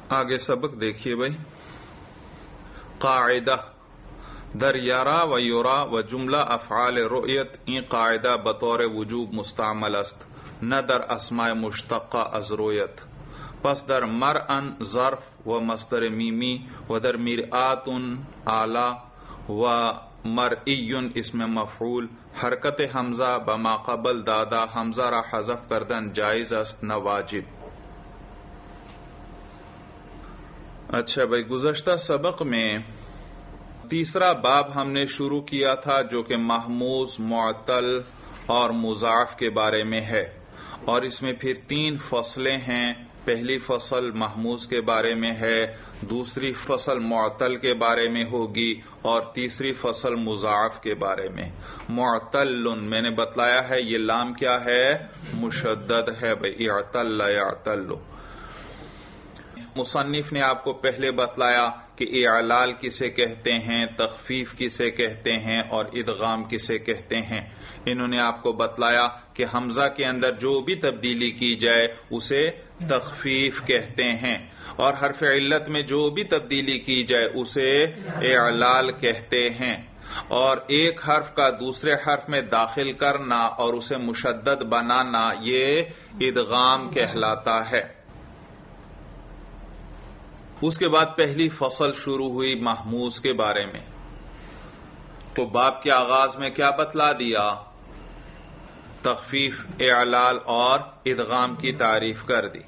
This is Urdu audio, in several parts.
آگے سبق دیکھیے بھائی. قاعدہ در یرا و یرا و جملہ افعال رؤیت این قاعدہ بطور وجوب مستعمل است نہ در اسماء مشتقہ از رؤیت. پس در مرءن ظرف و مصدر میمی و در مرآت آلہ و مرئی اسم مفعول حرکت حمزہ بما قبل دادا حمزہ را حذف کردن جائز است نہ واجب. اچھا بھائی، گزشتہ سبق میں تیسرا باب ہم نے شروع کیا تھا جو کہ محموز، معطل اور مضاعف کے بارے میں ہے، اور اس میں پھر 3 فصلیں ہیں. پہلی فصل محموز کے بارے میں ہے، دوسری فصل معطل کے بارے میں ہوگی، اور تیسری فصل مضاعف کے بارے میں. معطل میں نے بتلایا ہے یہ لام کیا ہے؟ مشدد ہے بھائی، اعتل یعتل. مصنف نے آپ کو پہلے بتلایا کہ اعلال کسے کہتے ہیں، تخفیف کسے کہتے ہیں، اور ادغام کسے کہتے ہیں. انہوں نے آپ کو بتلایا کہ حمزہ کے اندر جو بھی تبدیلی کی جائے اسے تخفیف کہتے ہیں، اور حرف علت میں جو بھی تبدیلی کی جائے اسے اعلال کہتے ہیں. اور ایک حرف کا دوسرے حرف میں داخل کرنا اور اسے مشدد بنانا یہ ادغام کہلاتا ہے. اس کے بعد پہلی فصل شروع ہوئی محموز کے بارے میں. تو باب کے آغاز میں کیا بتلا دیا؟ تخفیف، اعلال اور ادغام کی تعریف کر دی.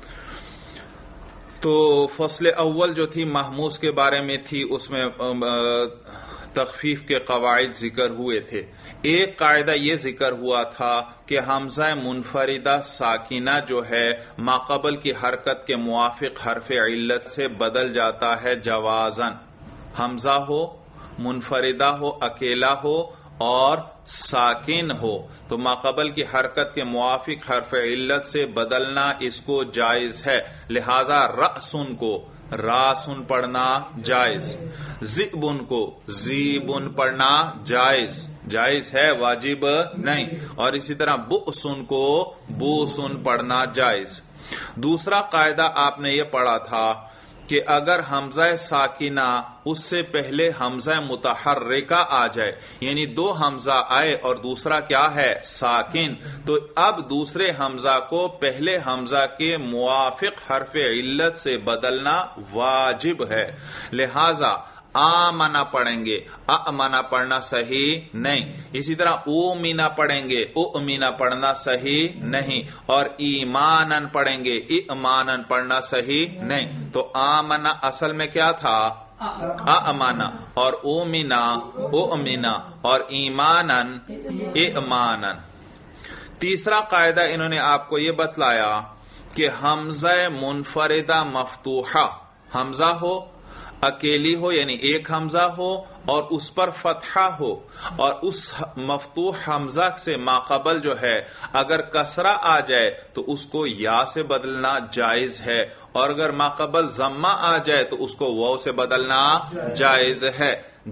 تو فصل اول جو تھی محموز کے بارے میں تھی، اس میں تخفیف کے قواعد ذکر ہوئے تھے. ایک قاعدہ یہ ذکر ہوا تھا کہ حمزہ منفردہ ساکنہ جو ہے ماقبل کی حرکت کے موافق حرف علت سے بدل جاتا ہے جوازن. حمزہ ہو، منفردہ ہو، اکیلا ہو اور ساکن ہو تو ماقبل کی حرکت کے موافق حرف علت سے بدلنا اس کو جائز ہے. لہذا رأسن کو راسن پڑھنا جائز، ذئبن کو ذیبن پڑھنا جائز ہے، واجب نہیں. اور اسی طرح بؤسن کو بوسن پڑھنا جائز. دوسرا قاعدہ آپ نے یہ پڑھا تھا کہ اگر حمزہ ساکنہ اس سے پہلے حمزہ متحرکہ آ جائے، یعنی 2 حمزہ آئے اور دوسرا کیا ہے؟ ساکن، تو اب دوسرے حمزہ کو پہلے حمزہ کے موافق حرف علت سے بدلنا واجب ہے. لہذا آمنا پڑھیں گے، امنا پڑھنا صحیح نہیں. اسی طرح اومنا پڑھیں گے، اومنا پڑھنا صحیح نہیں. اور ایمانن پڑھیں گے، ایمانن پڑھنا صحیح نہیں. تو آمنا اصل میں کیا تھا؟ امنا، اور اومنا اومنا، اور ایمانن ایمانن. تیسرا قاعدہ انہوں نے آپ کو یہ بتلایا کہ حمزہ منفردہ مفتوحہ، حمزہ ہو، اکیلی ہو یعنی ایک حمزہ ہو اور اس پر فتحہ ہو، اور اس مفتوح حمزہ سے ماقبل جو ہے اگر کسرہ آ جائے تو اس کو یا سے بدلنا جائز ہے، اور اگر ماقبل ضمہ آ جائے تو اس کو واو سے بدلنا جائز ہے.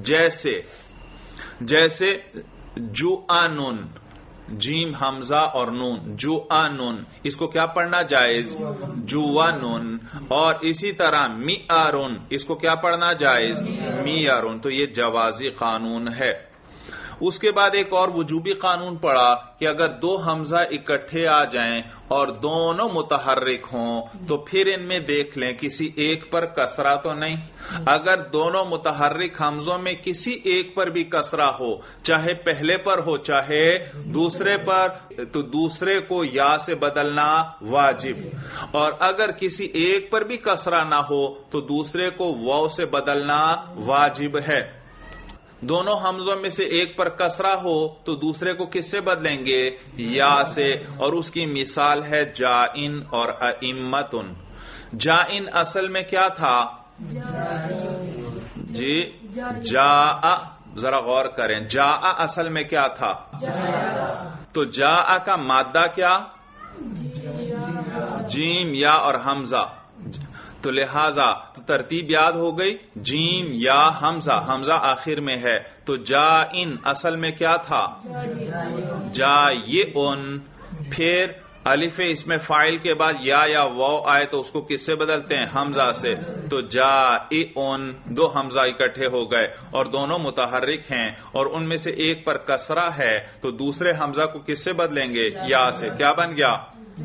جیسے جوانن، جیم حمزہ اور نون، جوانن، اس کو کیا پڑھنا جائز؟ جوانن. اور اسی طرح میارن، اس کو کیا پڑھنا جائز؟ میارن. تو یہ جوازی قانون ہے. اس کے بعد ایک اور وجوبی قانون پڑا کہ اگر 2 حمزہ اکٹھے آ جائیں اور دونوں متحرک ہوں تو پھر ان میں دیکھ لیں کسی ایک پر کسرہ تو نہیں. اگر دونوں متحرک حمزوں میں کسی ایک پر بھی کسرہ ہو، چاہے پہلے پر ہو چاہے دوسرے پر، تو دوسرے کو یا سے بدلنا واجب. اور اگر کسی ایک پر بھی کسرہ نہ ہو تو دوسرے کو واو سے بدلنا واجب ہے. دونوں حمزوں میں سے ایک پر کسرہ ہو تو دوسرے کو کس سے بدلیں گے؟ یا سے. اور اس کی مثال ہے جائن اور ائمتن. جائن اصل میں کیا تھا؟ جی جاء، ذرا غور کریں، جاء اصل میں کیا تھا؟ تو جاء کا مادہ کیا؟ جیم، یا اور حمزہ. تو لہذا تو ترتیب یاد ہو گئی، جیم یا حمزہ، حمزہ آخر میں ہے. تو جائن اصل میں کیا تھا؟ جائن. پھر الف اس میں فاعل کے بعد یا واو آئے تو اس کو کس سے بدلتے ہیں؟ حمزہ سے. تو جائعن، دو حمزہ اکٹھے ہو گئے اور دونوں متحرک ہیں اور ان میں سے ایک پر کسرہ ہے تو دوسرے حمزہ کو کس سے بدلیں گے؟ یا سے. کیا بن گیا؟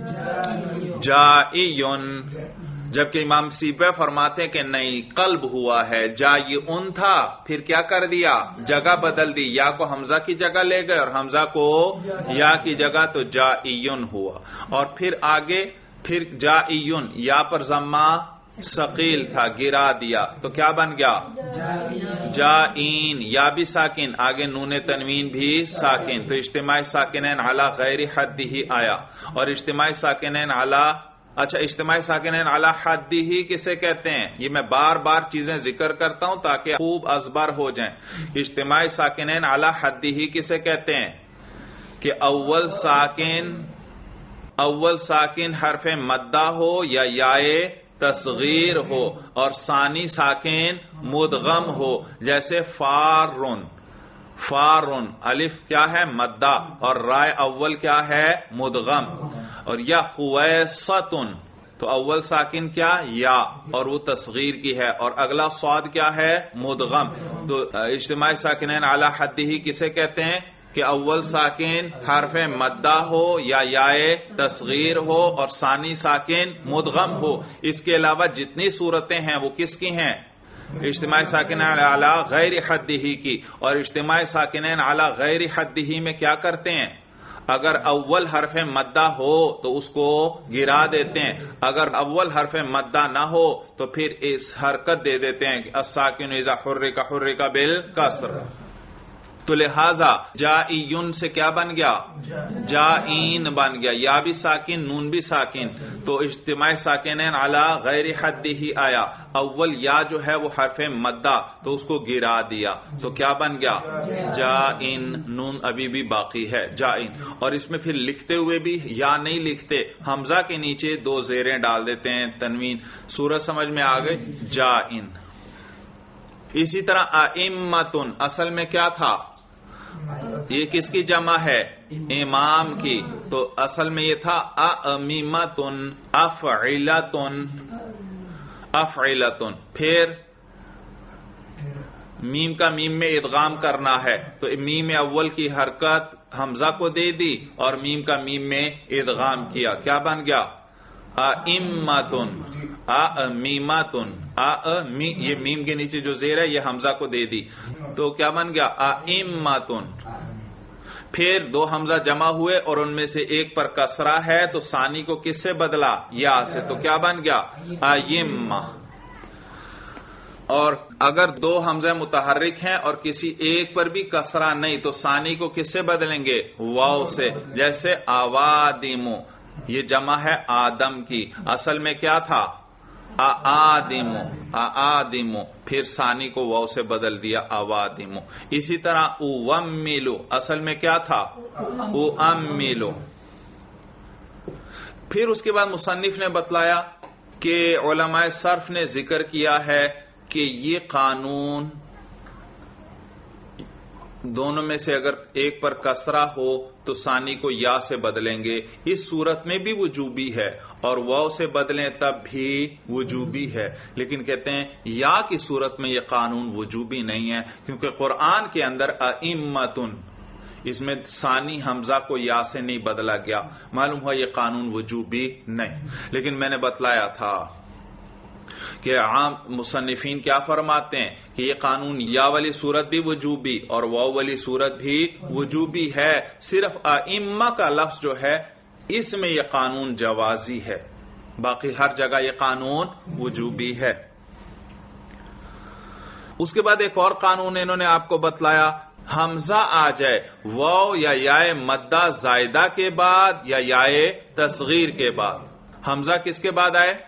جائعن. جبکہ امام سیبوی فرماتے ہیں کہ نہیں، قلب ہوا ہے، جائعن تھا پھر کیا کر دیا؟ جگہ بدل دی، یا کو حمزہ کی جگہ لے گئے اور حمزہ کو یا کی جگہ، تو جائعن ہوا. اور پھر آگے پھر جائعن، یا پر ضمہ ثقیل تھا، گرا دیا تو کیا بن گیا؟ جائین. یا بھی ساکن، آگے نون تنوین بھی ساکن، تو اجتماع ساکنین علی غیر حد ہی آیا. اور اجتماع ساکنین علی، اچھا اجتماع ساکنین علی حد ہی کسے کہتے ہیں؟ یہ میں بار بار چیزیں ذکر کرتا ہوں تاکہ خوب ازبر ہو جائیں. اجتماع ساکنین علی حد ہی کسے کہتے ہیں؟ کہ اول ساکن حرف مدہ ہو یا یائے تصغیر ہو اور ثانی ساکن مدغم ہو، جیسے فارن. الف کیا ہے؟ مدہ، اور رائے اول کیا ہے؟ مدغم. اور یا خویصتن، تو اول ساکن کیا؟ یا، اور وہ تصغیر کی ہے، اور اگلا صاد کیا ہے؟ مدغم. تو اجتماع ساکنین علی حد ہی کسے کہتے ہیں؟ کہ اول ساکن حرف مدہ ہو یا یائے تصغیر ہو اور ثانی ساکن مدغم ہو. اس کے علاوہ جتنی صورتیں ہیں وہ کس کی ہیں؟ اجتماع ساکنین علی غیر حد ہی کی. اور اجتماع ساکنین علی غیر حد ہی میں کیا کرتے ہیں؟ اگر اول حرف مدہ ہو تو اس کو گرا دیتے ہیں، اگر اول حرف مدہ نہ ہو تو پھر اس حرکت دے دیتے ہیں، الساکن اذا حرک حرک بالکسر. تو لہذا جائعن سے کیا بن گیا؟ جائین بن گیا. یا بھی ساکن، نون بھی ساکن، تو اجتماع ساکنین علی غیر حد ہی آیا. اول یا جو ہے وہ حرف مدہ، تو اس کو گرا دیا تو کیا بن گیا؟ جائن. نون ابھی بھی باقی ہے، جائن. اور اس میں پھر لکھتے ہوئے بھی یا نہیں لکھتے، حمزہ کے نیچے دو زیریں ڈال دیتے ہیں، تنوین. سورج سمجھ میں آ گئی؟ جائن. اسی طرح ائمتن، اصل میں کیا تھا؟ یہ کس کی جمع ہے؟ امام کی. تو اصل میں یہ تھا ائمتن افعلتن. پھر میم کا میم میں ادغام کرنا ہے تو میم اول کی حرکت حمزہ کو دے دی اور میم کا میم میں ادغام کیا. کیا بن گیا؟ ائمتن امیمتن. یہ میم کے نیچے جو زیر ہے یہ حمزہ کو دے دی تو کیا بن گیا؟ ائمتن. پھر دو حمزہ جمع ہوئے اور ان میں سے ایک پر کسرہ ہے تو ثانی کو کس سے بدلا؟ یا سے. تو کیا بن گیا؟ ائمہ. اور اگر دو حمزہ متحرک ہیں اور کسی ایک پر بھی کسرہ نہیں تو ثانی کو کس سے بدلیں گے؟ واو سے. جیسے آوادم، یہ جمع ہے آدم کی، اصل میں کیا تھا؟ آدم. پھر ثانی کو واو سے بدل دیا آوادم. اسی طرح اوملو، اصل میں کیا تھا؟ اوملو. پھر اس کے بعد مصنف نے بتلایا کہ علماء صرف نے ذکر کیا ہے کہ یہ قانون دونوں میں سے اگر ایک پر کسرہ ہو تو ثانی کو یا سے بدلیں گے. اس صورت میں بھی وجوبی ہے اور واو سے بدلیں تب بھی وجوبی ہے، لیکن کہتے ہیں یا کی صورت میں یہ قانون وجوبی نہیں ہے کیونکہ قرآن کے اندر ائمتن، اس میں ثانی حمزہ کو یا سے نہیں بدلا گیا. معلوم ہوا یہ قانون وجوبی نہیں. لیکن میں نے بتلایا تھا کہ عام مصنفین کیا فرماتے ہیں کہ یہ قانون یا والی صورت بھی وجوبی اور واو والی صورت بھی وجوبی ہے. صرف ائمہ کا لفظ جو ہے اس میں یہ قانون جوازی ہے، باقی ہر جگہ یہ قانون وجوبی ہے. اس کے بعد ایک اور قانون انہوں نے آپ کو بتلایا، حمزہ آ جائے واو یا یائے مدہ زائدہ کے بعد یا یائے تصغیر کے بعد. حمزہ کس کے بعد آئے؟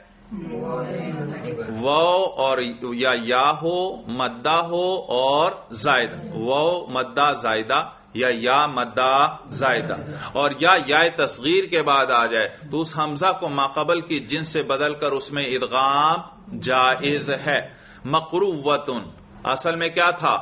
واو اور یا ہو، مدہ ہو اور زائدہ. واو مدہ زائدہ یا مدہ زائدہ. اور یا تصغیر کے بعد آ جائے تو اس حمزہ کو ماقبل کی جنس سے بدل کر اس میں ادغام جائز ہے. مقروءۃن، اصل میں کیا تھا؟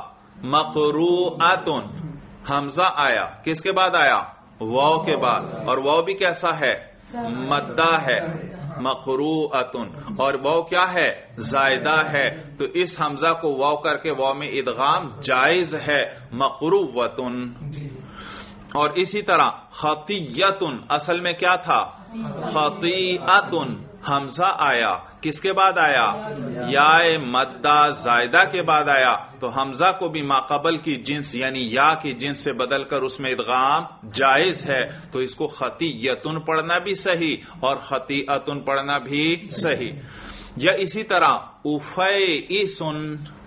مقروءۃن. حمزہ آیا، کس کے بعد آیا؟ واو کے بعد. اور واو بھی کیسا ہے؟ مدہ ہے مقروءتن، اور واو کیا ہے زائدہ ہے، تو اس حمزہ کو واو کر کے واو میں ادغام جائز ہے مقروءتن۔ اور اسی طرح خطیتن، اصل میں کیا تھا خطیئتن، حمزہ آیا کس کے بعد آیا یا مدہ زائدہ کے بعد آیا، تو حمزہ کو بھی ماقبل کی جنس یعنی یا کی جنس سے بدل کر اس میں ادغام جائز ہے، تو اس کو خطیتن پڑھنا بھی صحیح اور خطیئتن پڑھنا بھی صحیح۔ یا اسی طرح افیئسن،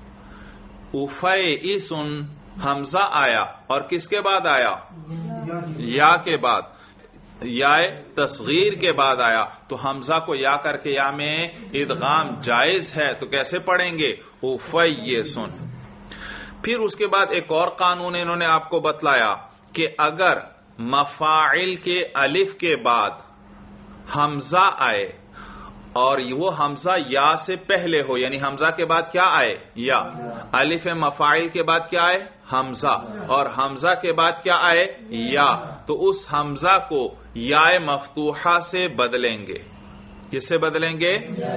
افیئسن حمزہ آیا اور کس کے بعد آیا یا کے بعد، یا تصغیر کے بعد آیا، تو حمزہ کو یا کر کے یا میں ادغام جائز ہے، تو کیسے پڑھیں گے افیئسن۔ پھر اس کے بعد ایک اور قانون انہوں نے آپ کو بتلایا کہ اگر مفاعل کے الف کے بعد حمزہ آئے اور وہ حمزہ یا سے پہلے ہو، یعنی حمزہ کے بعد کیا آئے یا، الف مفاعل کے بعد کیا آئے حمزہ، اور حمزہ کے بعد کیا آئے یا، تو اس حمزہ کو یا مفتوحہ سے بدلیں گے۔ کس سے بدلیں گے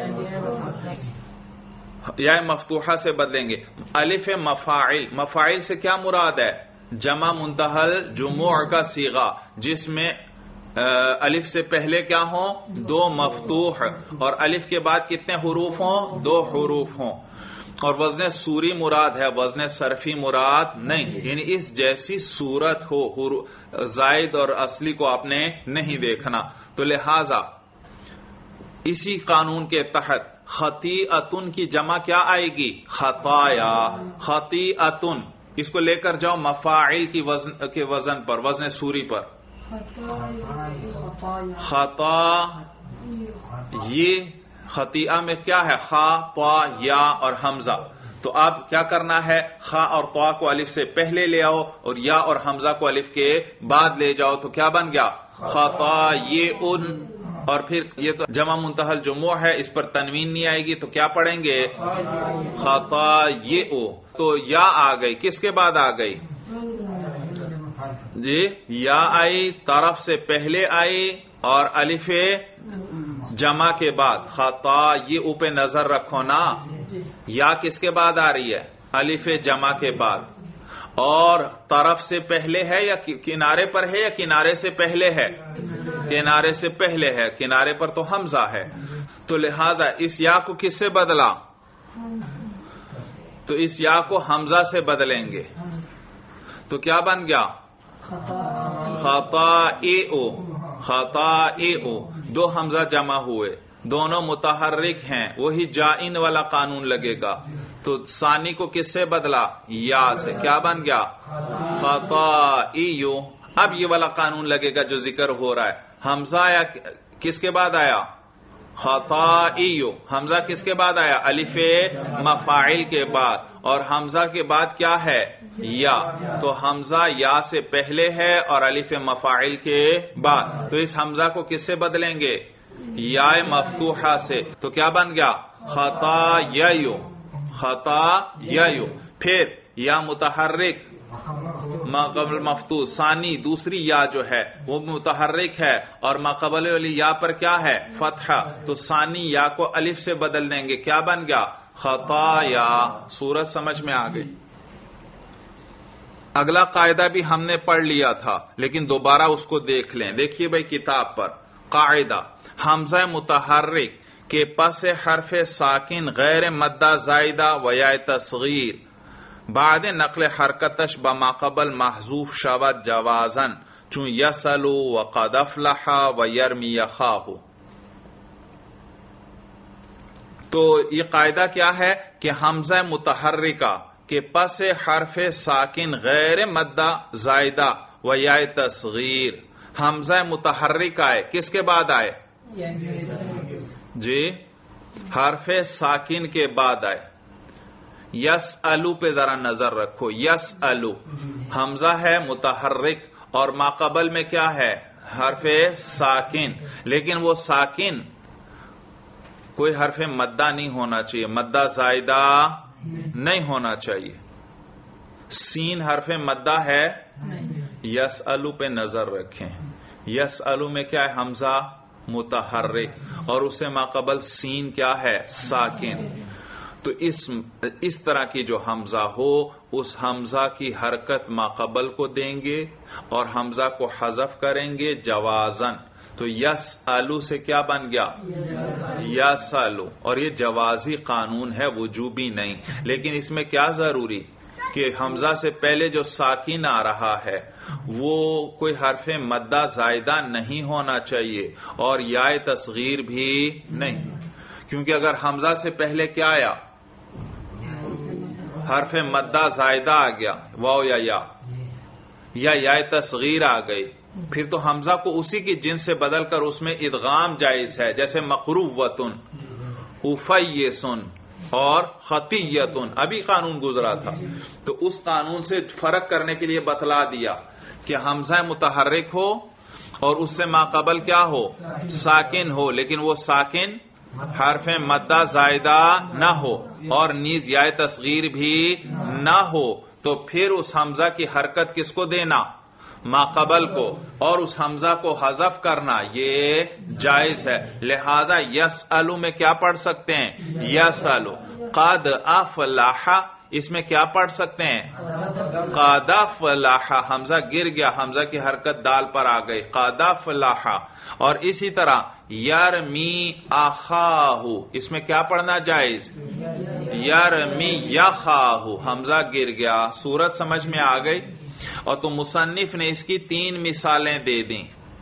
یا مفتوحہ سے بدلیں گے۔ الف مفاعل، مفاعل سے کیا مراد ہے جمع منتہی الجموع کا صیغہ جس میں الف سے پہلے کیا ہوں دو مفتوح، اور الف کے بعد کتنے حروف ہوں دو حروف ہوں، اور وزن سوری مراد ہے، وزن صرفی مراد نہیں، یعنی اس جیسی صورت ہو، زائد اور اصلی کو آپ نے نہیں دیکھنا۔ تو لہذا اسی قانون کے تحت خطیئتن کی جمع کیا آئے گی خطایا، خطیئتن، اس کو لے کر جاؤ مفاعل کی وزن پر، وزن سوری پر، خطا، یہ خطیئہ میں کیا ہے خا طا یا اور حمزہ، تو آپ کیا کرنا ہے خا اور طا کو الف سے پہلے لے آؤ اور یا اور حمزہ کو الف کے بعد لے جاؤ، تو کیا بن گیا خطا یہ ان، اور پھر یہ تو جمع منتہی الجموع ہے، اس پر تنوین نہیں آئے گی، تو کیا پڑھیں گے خطا یہ او، تو یا آ گئی کس کے بعد آ گئی جی یا آئی طرف سے پہلے آئی اور الف جمع کے بعد، خطا یہ او پہ نظر رکھو نا، یا کس کے بعد آ رہی ہے الف جمع کے بعد، اور طرف سے پہلے ہے یا کنارے پر ہے یا کنارے سے پہلے ہے کنارے سے پہلے ہے، کنارے پر تو حمزہ ہے، تو لہذا اس یا کو کس سے بدلا، تو اس یا کو حمزہ سے بدلیں گے، تو کیا بن گیا خطائع، خطائع، دو حمزہ جمع ہوئے، دونوں متحرک ہیں، وہی جائن والا قانون لگے گا، تو ثانی کو کس سے بدلا یا سے، کیا بن گیا خطائع۔ اب یہ والا قانون لگے گا جو ذکر ہو رہا ہے، حمزہ آیا کس کے بعد آیا خطائع، حمزہ کس کے بعد آیا الف مفاعل کے بعد، اور حمزہ کے بعد کیا ہے یا، تو حمزہ یا سے پہلے ہے اور الف مفاعل کے بعد، تو اس حمزہ کو کس سے بدلیں گے یا مفتوحہ سے، تو کیا بن گیا خطائع، خطائع۔ پھر یا متحرک ما قبل مفتوح، ثانی دوسری یا جو ہے وہ متحرک ہے اور ما قبل والی یا پر کیا ہے فتحہ، تو ثانی یا کو الف سے بدل دیں گے، کیا بن گیا خطایا۔ صورت سمجھ میں آ گئی۔ اگلا قاعدہ بھی ہم نے پڑھ لیا تھا لیکن دوبارہ اس کو دیکھ لیں، دیکھیے بھائی کتاب پر قاعدہ، حمزہ متحرک کے پس حرف ساکن غیر مدہ زائدہ و یا تصغیر بعد نقل حرکتش بما قبل محذوف شود جوازن چون یسلو و قد افلح و یرمی یخاہ۔ تو یہ قاعدہ کیا ہے کہ حمزہ متحرکہ کے پس حرف ساکن غیر مدہ زائدہ و یا تصغیر، حمزہ متحرک آئے کس کے بعد آئے جی حرف ساکن کے بعد آئے، یسألو پہ ذرا نظر رکھو، یسألو حمزہ ہے متحرک اور ما قبل میں کیا ہے حرف ساکن، لیکن وہ ساکن کوئی حرف مدہ نہیں ہونا چاہیے، مدہ زائدہ نہیں ہونا چاہیے، سین حرف مدہ ہے، یسألو پہ نظر رکھیں، یسألو میں کیا ہے حمزہ متحرک اور اس سے ماقبل سین کیا ہے؟ ساکن. تو اس طرح کی جو حمزہ ہو اس حمزہ کی حرکت ماقبل کو دیں گے اور حمزہ کو حذف کریں گے جوازن. تو یسألو سے کیا بن گیا؟ یسألو. اور یہ جوازی قانون ہے، وجوبی نہیں. لیکن اس میں کیا ضروری کہ حمزہ سے پہلے جو ساکن آ رہا ہے وہ کوئی حرف مدہ زائدہ نہیں ہونا چاہیے اور یا تصغیر بھی نہیں، کیونکہ اگر حمزہ سے پہلے کیا آیا؟ حرف مدہ زائدہ آ گیا، واو یا تصغیر آ گئی، پھر تو حمزہ کو اسی کی جنس سے بدل کر اس میں ادغام جائز ہے. جیسے مقرووتن، افیسن اور خطیتن، ابھی قانون گزرا تھا. تو اس قانون سے فرق کرنے کے لیے بتلا دیا کہ حمزہ متحرک ہو اور اس سے ماقبل کیا ہو؟ ساکن ہو، لیکن وہ ساکن حرف مدہ زائدہ نہ ہو اور نیز یا تصغیر بھی نہ ہو. تو پھر اس حمزہ کی حرکت کس کو دینا؟ ماقبل کو، اور اس حمزہ کو حذف کرنا یہ جائز ہے. لہذا یسألو میں کیا پڑھ سکتے ہیں؟ یسألو. قد افلح، اس میں کیا پڑھ سکتے ہیں؟ قد افلح. حمزہ گر گیا، حمزہ کی حرکت دال پر آ گئی، قد افلح. اور اسی طرح یرمی اخاہ، اس میں کیا پڑھنا جائز؟ یرمی یخاہ. حمزہ گر گیا. صورت سمجھ میں آ گئی؟ اور تو مصنف نے اس کی 3 مثالیں دے دیں.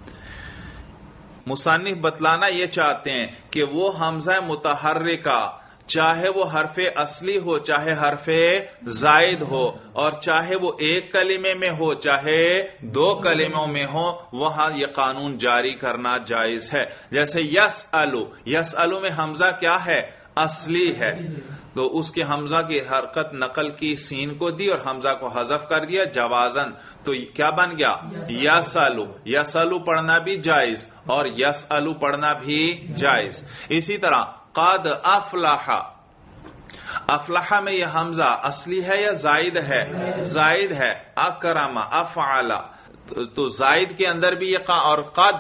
مصنف بتلانا یہ چاہتے ہیں کہ وہ حمزہ متحرکہ چاہے وہ حرف اصلی ہو چاہے حرف زائد ہو، اور چاہے وہ ایک کلمے میں ہو چاہے 2 کلموں میں ہو، وہاں یہ قانون جاری کرنا جائز ہے. جیسے یسألو، یسألو میں حمزہ کیا ہے؟ اصلی ہے، تو اس کے حمزہ کی حرکت نقل کی سین کو دی اور حمزہ کو حذف کر دیا جوازن. تو کیا بن گیا؟ یسألو. یسألو پڑھنا بھی جائز اور یسألو پڑھنا بھی جائز. اسی طرح قد افلح، افلح میں یہ حمزہ اصلی ہے یا زائد ہے؟ زائد ہے. اکرم، افعل، تو زائد کے اندر بھی یہ اور قد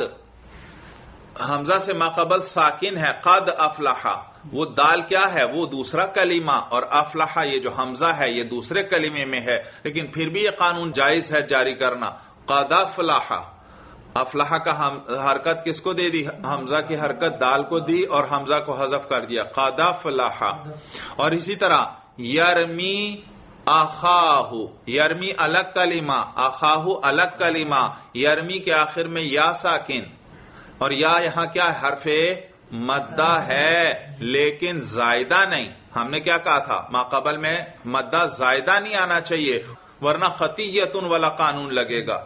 حمزہ سے ماقبل ساکن ہے. قد افلح، وہ دال کیا ہے؟ وہ دوسرا کلمہ، اور افلح یہ جو حمزہ ہے یہ دوسرے کلمے میں ہے، لیکن پھر بھی یہ قانون جائز ہے جاری کرنا. قد افلح، افلح کا حرکت کس کو دے دی؟ حمزہ کی حرکت دال کو دی اور حمزہ کو حذف کر دیا، قد افلح. اور اسی طرح یرمی اخاہ، یرمی الگ کلمہ، اخاہ الگ کلمہ. یرمی کے آخر میں یا ساکن، اور یا یہاں کیا ہے؟ حرف مدہ ہے لیکن زائدہ نہیں. ہم نے کیا کہا تھا؟ ماقبل میں مدہ زائدہ نہیں آنا چاہیے ورنہ خطیتن والا قانون لگے گا.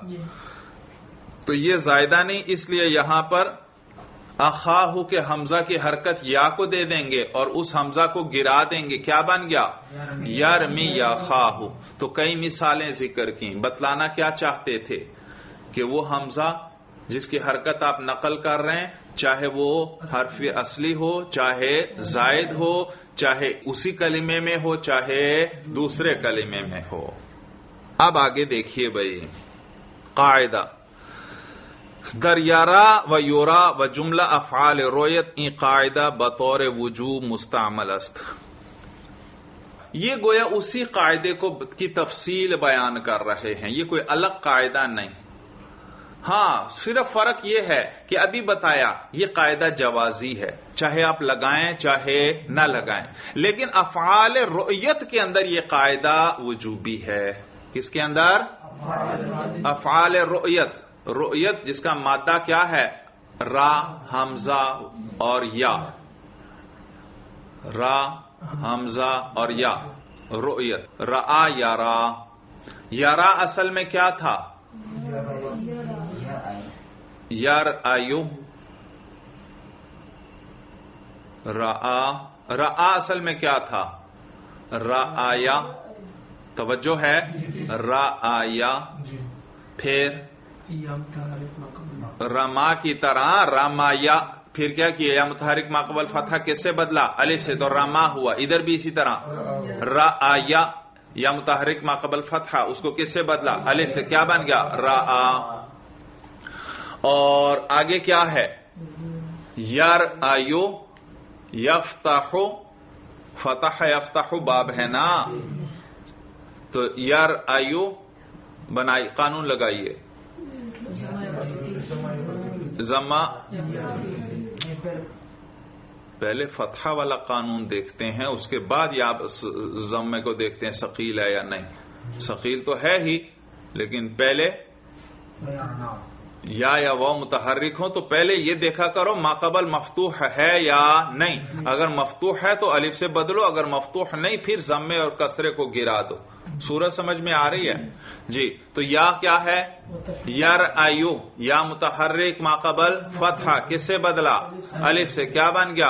تو یہ زائدہ نہیں، اس لیے یہاں پر اخاہ کے حمزہ کی حرکت یا کو دے دیں گے اور اس حمزہ کو گرا دیں گے. کیا بن گیا؟ یرمی یا خاہ. تو کئی مثالیں ذکر کی. بتلانا کیا چاہتے تھے کہ وہ حمزہ جس کی حرکت آپ نقل کر رہے ہیں چاہے وہ حرف اصلی ہو چاہے زائد ہو چاہے اسی کلمے میں ہو چاہے دوسرے کلمے میں ہو. اب آگے دیکھیے بھائی قاعدہ. در یارا و یورا و جملہ افعال رویت این قاعدہ بطور وجوب مستعمل است. یہ گویا اسی قاعدے کی تفصیل بیان کر رہے ہیں، یہ کوئی الگ قاعدہ نہیں. ہاں صرف فرق یہ ہے کہ ابھی بتایا یہ قاعدہ جوازی ہے، چاہے آپ لگائیں چاہے نہ لگائیں، لیکن افعال رؤیت کے اندر یہ قاعدہ وجوبی ہے. کس کے اندر؟ افعال رؤیت. رؤیت جس کا مادہ کیا ہے؟ را، حمزہ اور یا. را، حمزہ اور یا. رؤیت رآ یرا. یرا اصل میں کیا تھا؟ یرآیو. رآ اصل میں کیا تھا؟ رآیا. توجہ ہے؟ رآیا. پھر رما کی طرح رمایا. پھر کیا کیا؟ یا متحرک ماقبل فتحہ کس سے بدلا؟ الف سے، تو رما ہوا. ادھر بھی اسی طرح رآیا یا متحرک ماقبل فتحہ اس کو کس سے بدلا؟ الف سے. کیا بن گیا؟ رآ. اور آگے کیا ہے؟ यरअयु यफ्तहु, फतह यफ्तहु बाब है ना, तो यरअयु बनाई, कानून लगाइए, जमा, पहले फतहा वाला कानून देखते हैं, उसके बाद या जम्मे को देखते हैं सकील है या नहीं। सकील तो है ही, लेकिन पहले या वो मुतहर्रिक हो तो पहले ये देखा करो माकबल मफ्तूह है या नहीं। अगर मफ्तूह है तो अलिफ से बदलो, अगर मफ्तूह नहीं फिर जम्मे और कसरे को गिरा दो। सूरत समझ में आ रही है जी। तो या क्या है, यरअयु, या मुतहर्रिक माकबल फतहा, किससे बदला, अलिफ से, क्या बन गया,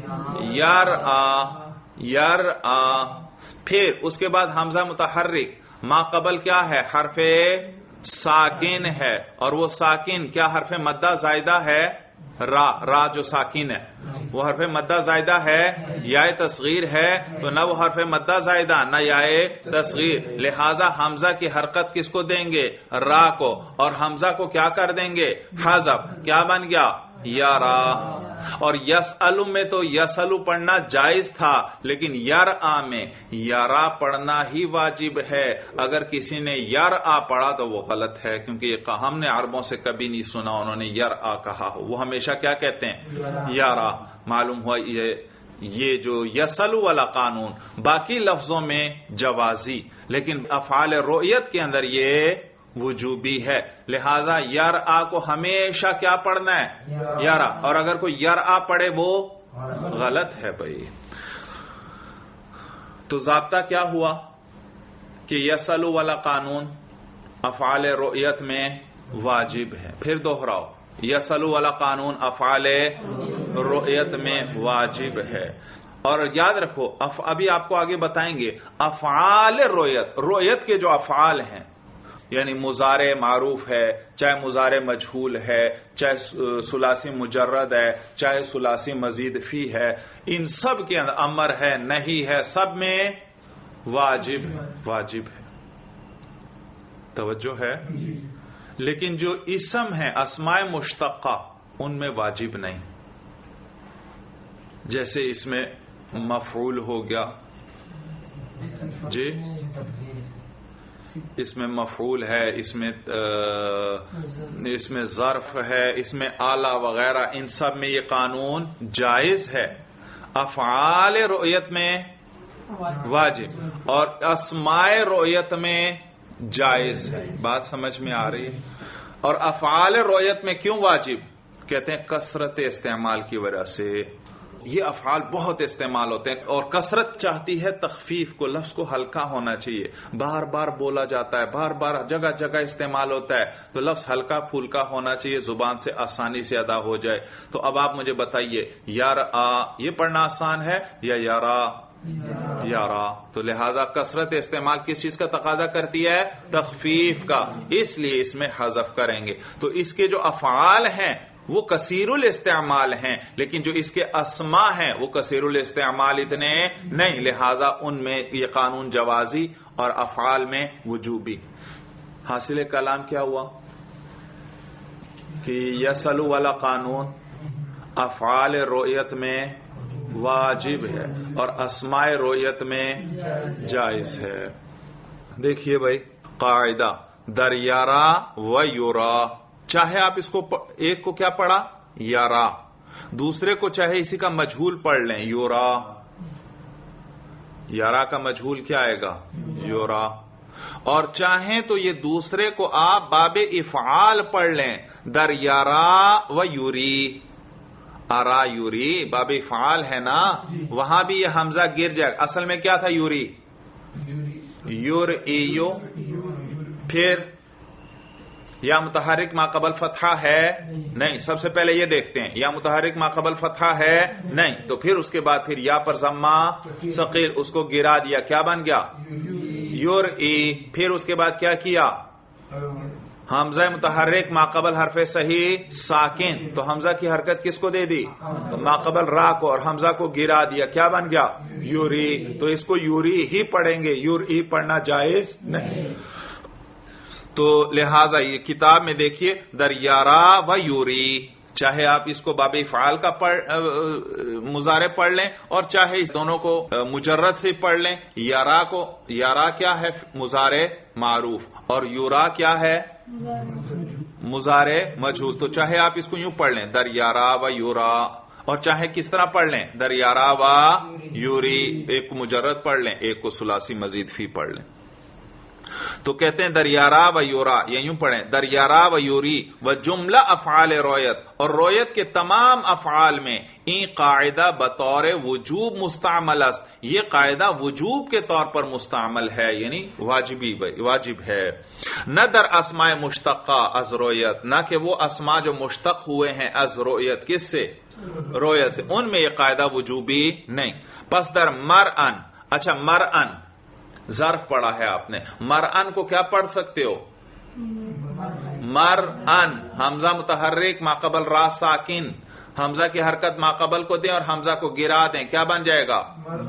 यरआ। फिर उसके बाद हमजा मुतहर्रिक, माकबल क्या है, हरफे साकिन है, और वो साकिन क्या हरफे मद्दा जायदा है, रा जो साकिन है वो हरफे मद्दा जायदा है, याए तस्गीर है, तो न वो हरफे मद्दा जायदा न याए तस्गीर, लिहाजा हमजा की हरकत किसको देंगे, रा को, और हमजा को क्या कर देंगे, हज़फ, क्या बन गया, यारा। और यसअलु में तो यसअलु पढ़ना जायज था, लेकिन यरआ में यारा पढ़ना ही वाजिब है। अगर किसी ने यरआ पढ़ा तो वो गलत है, क्योंकि ये हमने अरबों से कभी नहीं सुना उन्होंने यरआ कहा हो, वो हमेशा क्या कहते हैं, यारा। मालूम हुआ ये जो यसअलु वाला कानून बाकी लफ्जों में जवाजी, लेकिन अफ़आल रुयत के अंदर ये वुजूबी है। लिहाजा यरआ को हमेशा क्या पढ़ना है, यरा, और अगर कोई यरआ पढ़े वो गलत है भाई। तो ज़ाब्ता क्या हुआ कि यसअलु वाला कानून अफ़आल रुयत में वाजिब है। फिर दोहराओ, यसअलु वाला कानून अफ़आल रुयत में वाजिब है। और याद रखो, अभी आपको आगे बताएंगे अफ़आल रुयत, रुयत के जो अफ़आल हैं, यानी मुजारे मारूफ है, चाहे मुजारे मजहूल है, चाहे सुलासी मुजर्रद है, चाहे सुलासी मजीद फी है, इन सब के अंदर अमर है, नहीं है, सब में वाजिब है। तवज्जो है। लेकिन जो इसम है अस्माए मुश्तक्का, उनमें वाजिब नहीं। जैसे इसमें मफऊल हो गया जी, इसमें मफऊल है, इसमें ज़र्फ है, इसमें आला वगैरह, इन सब में ये कानून जायज है। अफ़आल रुयत में वाजिब और अस्माए रुयत में जायज है। बात समझ में आ रही है। और अफ़आल रुयत में क्यों वाजिब, कहते हैं कसरत इस्तेमाल की वजह से। ये अफ़आल बहुत इस्तेमाल होते हैं, और कसरत चाहती है तखफीफ को, लफ्ज को हल्का होना चाहिए। बार बार बोला जाता है, बार बार जगह जगह इस्तेमाल होता है, तो लफ्ज हल्का फुल्का होना चाहिए, जुबान से आसानी से अदा हो जाए। तो अब आप मुझे बताइए, यारआ ये पढ़ना आसान है या यारा? तो लिहाजा कसरत इस्तेमाल किस चीज का तकाजा करती है, तखफीफ का, इसलिए इसमें हज़फ करेंगे। तो इसके जो अफ़आल हैं वो कसीरुल इस्तेमाल हैं, लेकिन जो इसके अस्मा हैं वो कसीरुल इस्तेमाल इतने नहीं, लिहाजा उनमें ये कानून जवाजी और अफ़आल में वुजूबी। हासिल कलाम क्या हुआ कि यसअलु वाला कानून अफ़आल रुयत में वाजिब है और अस्माए रुयत में जायज है। देखिए भाई, कायदा दर यारा व युरा, चाहे आप इसको एक को क्या पढ़ा, यारा, दूसरे को चाहे इसी का मजहूल पढ़ लें, योरा। यारा का मजहूल क्या आएगा, योरा। और चाहें तो ये दूसरे को आप बाबे इफ़आल पढ़ लें, दर यारा व यूरी। आरा यूरी बाबे इफ़आल है ना, वहां भी ये हमजा गिर जाए। असल में क्या था, यूरी, युरइयु। फिर या मुतहर्रिक माकबल फतहा है, नहीं, सबसे पहले ये देखते हैं या मुतहर्रिक माकबल फतहा है, नहीं, तो फिर उसके बाद फिर या पर जम्मा सकील, उसको गिरा दिया, क्या बन गया, युरई। फिर उसके बाद क्या किया, हमजा मुतहर्रिक माकबल हरफे सही साकिन, तो हमजा की हरकत किसको दे दी, माकबल रा को, और हमजा को गिरा दिया, क्या बन गया, यूरी। तो इसको यूरी ही पढ़ेंगे, यूरी पढ़ना जायज नहीं। तो लिहाजा ये किताब में देखिए, दर यारा व यूरी, چاہے آپ اس کو باب افعال کا مضارع پڑھ لیں اور چاہے اس دونوں کو مجرد سے پڑھ لیں. یارا کیا ہے؟ مضارع معروف. اور یورا کیا ہے؟ مضارع مجہول. تو چاہے آپ اس کو یوں پڑھ لیں در یارا و یورا، اور چاہے کس طرح پڑھ لیں در یارا و یوری. ایک کو مجرد پڑھ لیں، ایک کو ثلاثی مزید فی پڑھ لیں. تو کہتے ہیں در یارا و یورا، یا یوں پڑھیں در یارا و یوری و جملہ افعال رویت. اور رویت کے تمام افعال میں این قاعدہ بطور وجوب مستعمل است. یہ قاعدہ وجوب کے طور پر مستعمل ہے، یعنی واجب ہے. نہ در اسماء مشتقہ از رویت، نہ کہ وہ اسماء جو مشتق ہوئے ہیں از رویت. کس سے؟ رویت سے. ان میں یہ قاعدہ وجوبی نہیں. پس در مرءن، اچھا مرءن ظرف پڑھا ہے آپ نے، مرءن کو کیا پڑھ سکتے ہو؟ مرءن حمزہ متحرک ما قبل را ساکن، حمزہ کی حرکت ما قبل کو دیں اور حمزہ کو گرا دیں، کیا بن جائے گا؟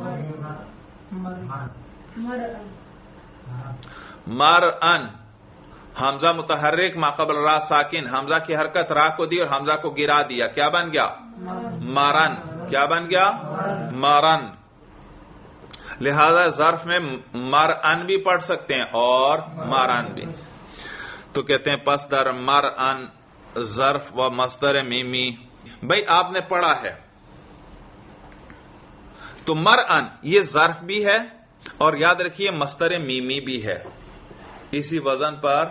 مرءن. حمزہ متحرک ما قبل را ساکن، حمزہ کی حرکت را کو دی اور حمزہ کو گرا دیا، کیا بن گیا؟ مارن. کیا بن گیا؟ مارن. لہذا ظرف میں مرءن بھی پڑھ سکتے ہیں اور مارن بھی. تو کہتے ہیں پس در مرءن ظرف و مصدر میمی. بھئی آپ نے پڑھا ہے تو مرءن یہ ظرف بھی ہے اور یاد رکھیے مصدر میمی بھی ہے. اسی وزن پر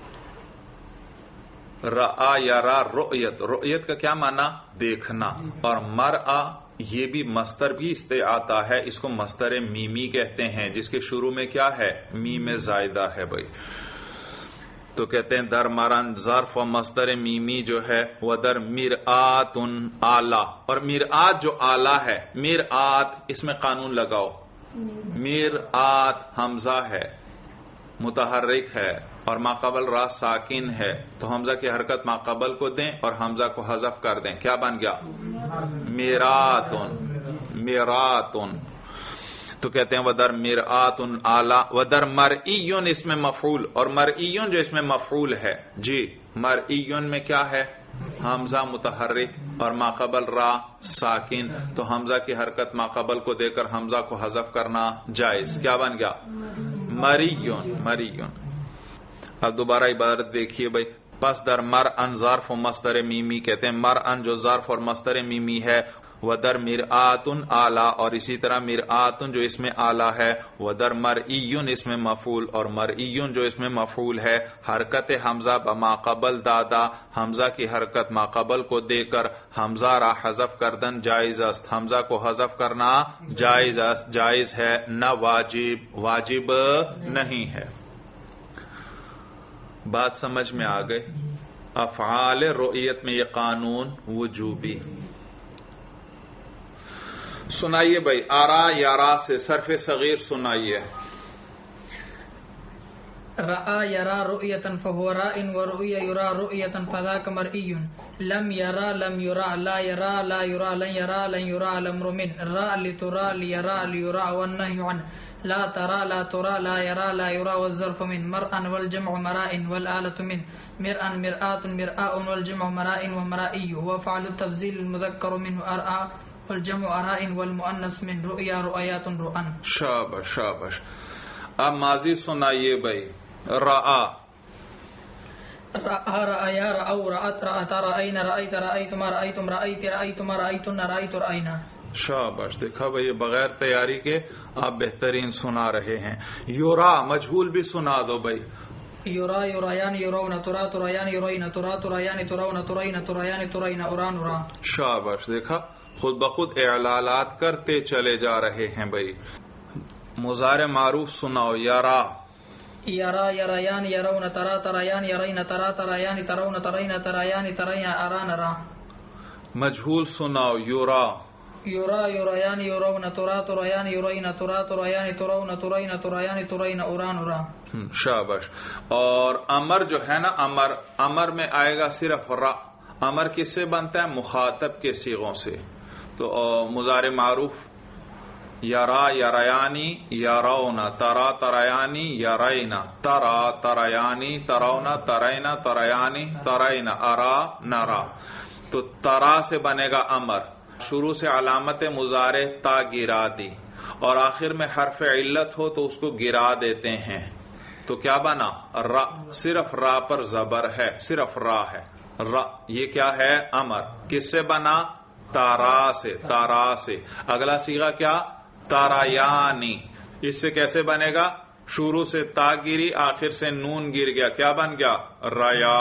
رآ یرا رؤیت، رؤیت کا کیا معنی؟ دیکھنا. اور مرآ یہ بھی مصدر بھی اس سے آتا ہے، اس کو مصدر میمی کہتے ہیں، جس کے شروع میں کیا ہے؟ میم زائدہ ہے. بھائی تو کہتے ہیں در مرن ظرف و مصدر میمی جو ہے وہ در مرآت آلہ. اور مرآت جو آلہ ہے، مرآت اس میں قانون لگاؤ، مرآت حمزہ ہے متحرک ہے اور ماقبل را ساکن ہے، تو حمزہ کی حرکت ماقبل کو دیں اور حمزہ کو حذف کر دیں، کیا بن گیا؟ میراتن. میراتن. تو کہتے ہیں ودر مرآتن اعلی، ودر مرئیون اس میں مفعول، اور مرئیون جو اس میں مفعول ہے جی، مرئیون میں کیا ہے؟ حمزہ متحرک اور ماقبل را ساکن، تو حمزہ کی حرکت ماقبل کو دے کر حمزہ کو حذف کرنا جائز، کیا بن گیا؟ مریون. مریون. اب دوبارہ عبارت دیکھیے بھائی. پس در مرءن ظرف و مصدر میمی، کہتے ہیں مرءن جو ظرف اور مصدر میمی ہے، ودر مرآتن اعلی، اور اسی طرح مرآتن جو اس میں اعلی ہے، ودر مرئیون اس میں مفعول، اور مرئیون جو اس میں مفعول ہے، حرکت حمزہ بماقبل دادا، حمزہ کی حرکت ماقبل کو دے کر حمزہ را حذف کردن جائز است. حمزہ کو حذف کرنا جائز ہے، نہ واجب نہیں ہے. بات سمجھ میں آ گئی؟ افعال رؤیت میں یہ قانون وجوبی. سنائیے بھائی آرا یارا سے صرف صغیر سنائیے. رأى يرى رؤية فهو راء ورؤيا يرى رؤية فذاك مرئي. لم يرى لم يرى لا يرى لا يرى لن يرى لن يرى الأمر من. راء لترى ليرى ليرى والنهي عنه. لا ترى لا ترى لا يرى لا يرى والظرف من. مرءا والجمع مراء والآلة من. مرءا مرآت مرآء والجمع مراء ومرائي. وفعل التفضيل المذكر منه أرآ والجمع أراء والمؤنث من. رؤيا رؤيات رؤن. شابش شابش. اب ماضی سنائیے بھائی. رآ رأيا رأوا رأت رأتا رأينا رأيت رأيتما رأيتم رأيت رأيتما رأيتن رأيت رأينا. شاباش. دیکھا بھائی بغیر تیاری کے آپ بہترین سنا رہے ہیں. یورا مجہول بھی سنا دو بھائی. یورا یورایان یرون ترا تریان یرین ترا تریان ترون ترین تریان ترین اوران اورا. شاباش. دیکھا خود بخود اعلالات کرتے چلے جا رہے ہیں بھائی. مضارع معروف سناؤ. یارا یرا یرایان یرون ترا تریان یرین ترا تریان ترون ترین تریان ترین اران را. مجہول سناؤ. یورا یورا یورایان یرون ترا تریان یرین ترا تریان ترون ترین تریان ترین اوران اورا. شاباش. اور امر جو ہے نا، امر میں آئے گا صرف را. امر کس سے بنتا ہے؟ مخاطب کے صیغوں سے. تو مضارع معروف یرا یریانی یرونا ترا تریانی یرینا ترا تریانی ترونا ترینا تریانی ترینا ارا نرا. تو ترا سے بنے گا امر، شروع سے علامت مضارع تا گرا دی اور آخر میں حرف علت ہو تو اس کو گرا دیتے ہیں، تو کیا بنا؟ را، صرف را پر زبر ہے، صرف را ہے، را، یہ کیا ہے؟ امر۔ کس سے بنا؟ تارا سے، تارا سے۔ اگلا صیغہ کیا؟ تارایانی، اس سے کیسے بنے گا؟ شروع سے تا گری، آخر سے نون گر گیا، کیا بن گیا؟ رایا۔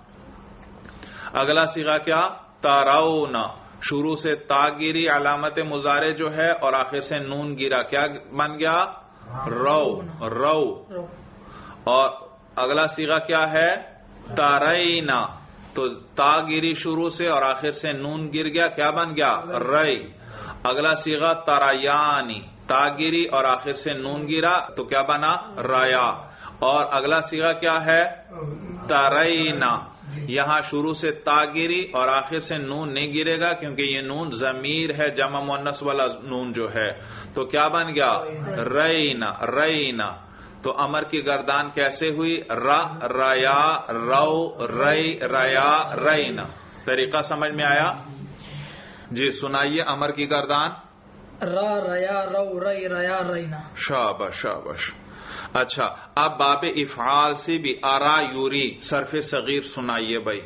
اگلا صیغہ کیا؟ تاراؤنا، شروع سے تا گری، علامت مضارع جو ہے، اور آخر سے نون گرا، کیا بن گیا؟ رو، رو۔ اور اگلا صیغہ کیا ہے؟ تارینا، تو تا گری شروع سے اور آخر سے نون گر گیا، کیا بن گیا؟ رئی۔ اگلا صیغہ ترایانی، تا گری اور آخر سے نون گرا تو کیا بنا؟ رایا۔ اور اگلا صیغہ کیا ہے؟ ترینا، یہاں شروع سے تا گری اور آخر سے نون نہیں گرے گا کیونکہ یہ نون ضمیر ہے، جمع مؤنث والا نون جو ہے، تو کیا بن گیا؟ رینا، رینا۔ تو امر کی گردان کیسے ہوئی؟ را، رایا، رو، ری، رایا، رینا۔ طریقہ سمجھ میں آیا؟ جی سنائیے امر کی گردان۔ را، ریا، رو، ری، ریا، رینا۔ شاباش، شاباش۔ اچھا، اب باب افعال سے بھی ارا یوری صرف صغیر سنائیے بھائی۔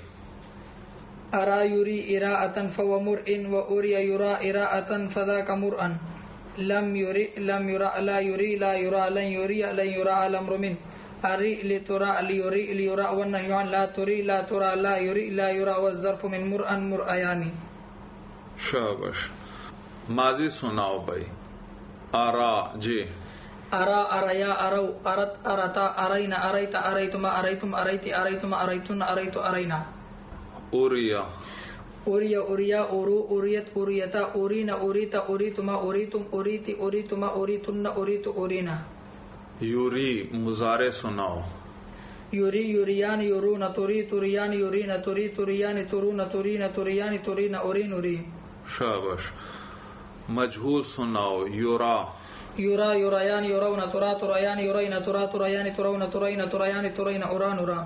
ارا یوری اراءۃ فومر ان و اری یرا اراءۃ فذاک مرء لم یری لم یرا لا یری لا یرا لن یری لن یرا الامر من اری لترا لیری لیرا والنهی عن لا تری لا ترا لا یری لا یرا والظرف من مرء مرءیان۔ شاباش۔ ماضی سناؤ بھائی۔ ارا، جی۔ ارا، اریا، ارو، ارت، ارتا، ارینا، اریتا، اریتما، اریتم، اریتی، اریتما، اریتن، اریتو، ارینا۔ اوریا، اوریا، اوریا، اورو، اوریت، اوریتا، اورینا، اوریتا، اوریتما، اوریتم، اوریتی، اوریتما، اوریتن، اوریتو، اورینا۔ یوری مضارع سناؤ۔ یوری، یوریان، یورون، توری، توریان، یورینا، توری، توریان، تورون، تورینا، توریان، تورینا، اورین، اوری۔ شاباش۔ مجہول سناؤ۔ یورا، یورا، یوریان، یورون، ترا، تریان، یورینا، ترا، تریان، ترون، تورینا، توریان، تورینا، اوران، اورا۔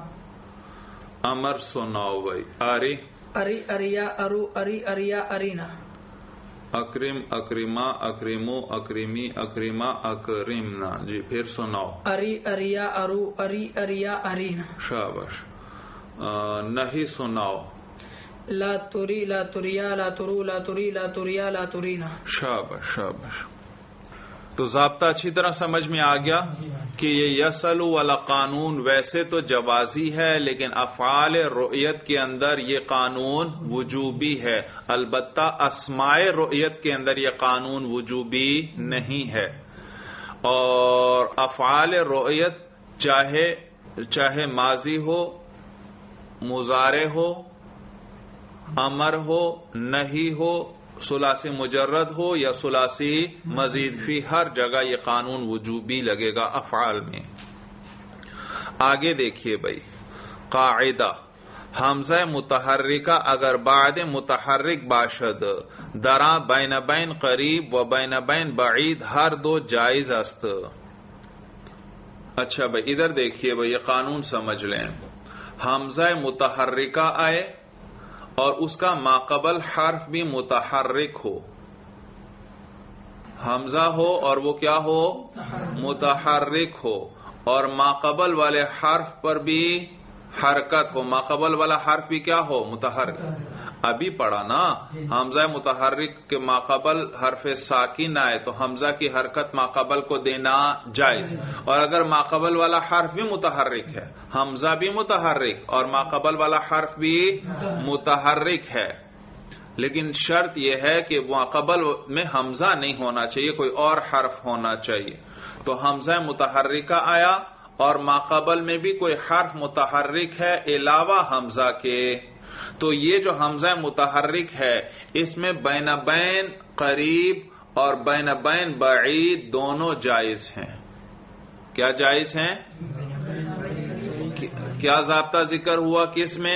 امر سناؤ بھائی۔ اری، اری، اریا، ارو، اری، اریا، ارینا۔ اکرم، اکرما، اکرمو، اکرمی، اکرما، اکرمنا۔ جی پھر سناؤ۔ اری، اریا، ارو، اری، اریا، ارینا۔ شاباش۔ نہیں سناؤ۔ لا تری، لا تریا، لا ترو، لا تری، لا تریا، لا ترینا۔ شاباش، شاباش۔ تو ضابطہ اچھی طرح سمجھ میں آ گیا کہ یہ یسلو والا قانون ویسے تو جوازی ہے لیکن افعال رؤیت کے اندر یہ قانون وجوبی ہے، البتہ اسماء رؤیت کے اندر یہ قانون وجوبی نہیں ہے۔ اور افعال رؤیت چاہے ماضی ہو، مضارع ہو، امر ہو، نہی ہو، ثلاثی مجرد ہو یا ثلاثی مزید فی، ہر جگہ یہ قانون وجوبی لگے گا افعال میں۔ آگے دیکھیے بھائی، قاعدہ حمزہ متحرکہ اگر بعد متحرک باشد درا بین بین قریب و بین بین بعید ہر دو جائز است۔ اچھا بھائی ادھر دیکھیے بھائی، یہ قانون سمجھ لیں۔ حمزہ متحرکہ آئے اور اس کا ماقبل حرف بھی متحرک ہو، حمزہ ہو اور وہ کیا ہو؟ متحرک ہو، اور ماقبل والے حرف پر بھی حرکت ہو، ماقبل والا حرف بھی کیا ہو؟ متحرک۔ ابھی پڑھا نا، حمزہ متحرک کے ماقبل حرف ساکن آئے تو حمزہ کی حرکت ماقبل کو دینا جائز، اور اگر ماقبل والا حرف بھی متحرک ہے، حمزہ بھی متحرک اور ماقبل والا حرف بھی متحرک ہے، لیکن شرط یہ ہے کہ ماقبل میں حمزہ نہیں ہونا چاہیے، کوئی اور حرف ہونا چاہیے۔ تو حمزہ متحرکہ آیا اور ماقبل میں بھی کوئی حرف متحرک ہے علاوہ حمزہ کے، تو یہ جو حمزہ متحرک ہے اس میں بین بین قریب اور بین بین بعید دونوں جائز ہیں۔ کیا جائز ہیں؟ کیا ضابطہ ذکر ہوا کس میں؟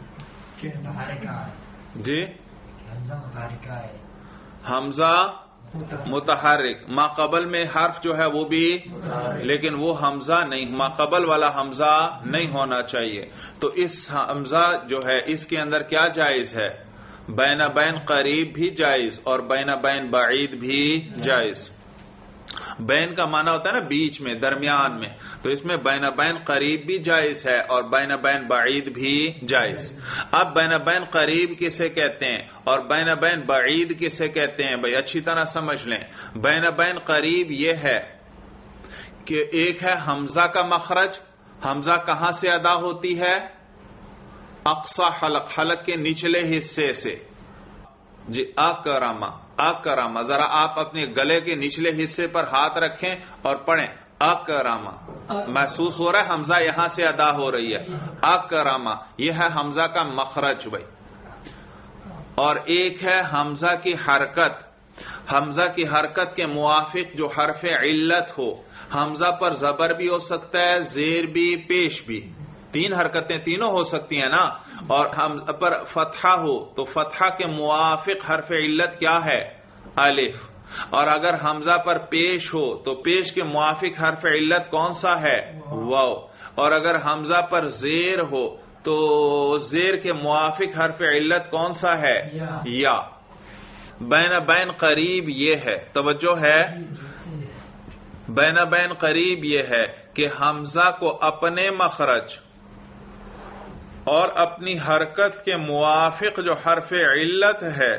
جی حمزہ متحرک، ما قبل میں حرف جو ہے وہ بھی، لیکن وہ حمزہ نہیں، ما قبل والا حمزہ نہیں ہونا چاہیے. تو اس حمزہ جو ہے اس کے اندر کیا جائز ہے؟ بین بین قریب بھی جائز اور بین بین بعید بھی جائز. بین کا معنی ہوتا ہے نا بیچ میں، درمیان میں، تو اس میں بین بین قریب بھی جائز ہے اور بین بین بعید بھی جائز. اب بین بین قریب کسے کہتے ہیں اور بین بین بعید کسے کہتے ہیں؟ بھئی اچھی طرح سمجھ لیں. بین بین قریب یہ ہے کہ ایک ہے حمزہ کا مخرج. حمزہ کہاں سے ادا ہوتی ہے؟ اقصی حلق، حلق کے نچلے حصے سے. جی اکرما، اکرما، ذرا آپ اپنے گلے کے نچلے حصے پر ہاتھ رکھیں اور پڑھیں اکرما. محسوس ہو رہا ہے حمزہ یہاں سے ادا ہو رہی ہے. اکرما یہ ہے حمزہ کا مخرج بھائی. اور ایک ہے حمزہ کی حرکت. حمزہ کی حرکت کے موافق جو حرف علت ہو. حمزہ پر زبر بھی ہو سکتا ہے، زیر بھی، پیش بھی. تین حرکتیں تینوں ہو سکتی ہیں نا. اور ہم پر فتحہ ہو تو فتحہ کے موافق حرف علت کیا ہے؟ الف. اور اگر حمزہ پر پیش ہو تو پیش کے موافق حرف علت کون سا ہے؟ واو. اور اگر حمزہ پر زیر ہو تو زیر کے موافق حرف علت کون سا ہے؟ یا. بین بین قریب یہ ہے، توجہ ہے، بین بین قریب یہ ہے کہ حمزہ کو اپنے مخرج اور اپنی حرکت کے موافق جو حرف علت ہے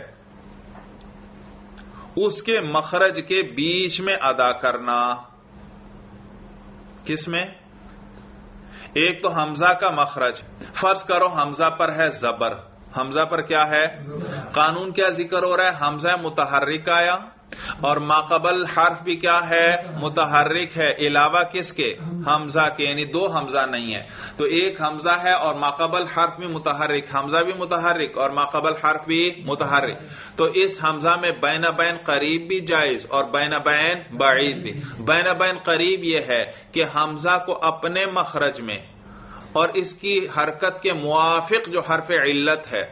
اس کے مخرج کے بیچ میں ادا کرنا. کس میں؟ ایک تو حمزہ کا مخرج. فرض کرو حمزہ پر ہے زبر. حمزہ پر کیا ہے؟ قانون کیا ذکر ہو رہا ہے؟ حمزہ متحرک آیا اور ماقبل حرف بھی کیا ہے؟ متحرک ہے. علاوہ کس کے؟ حمزہ کے. یعنی دو حمزہ نہیں ہے. تو ایک حمزہ ہے اور ماقبل حرف بھی متحرک، حمزہ بھی متحرک اور ماقبل حرف بھی متحرک. تو اس حمزہ میں بین بین قریب بھی جائز اور بین بین بعید بھی. بین بین قریب یہ ہے کہ حمزہ کو اپنے مخرج میں اور اس کی حرکت کے موافق جو حرف علت ہے،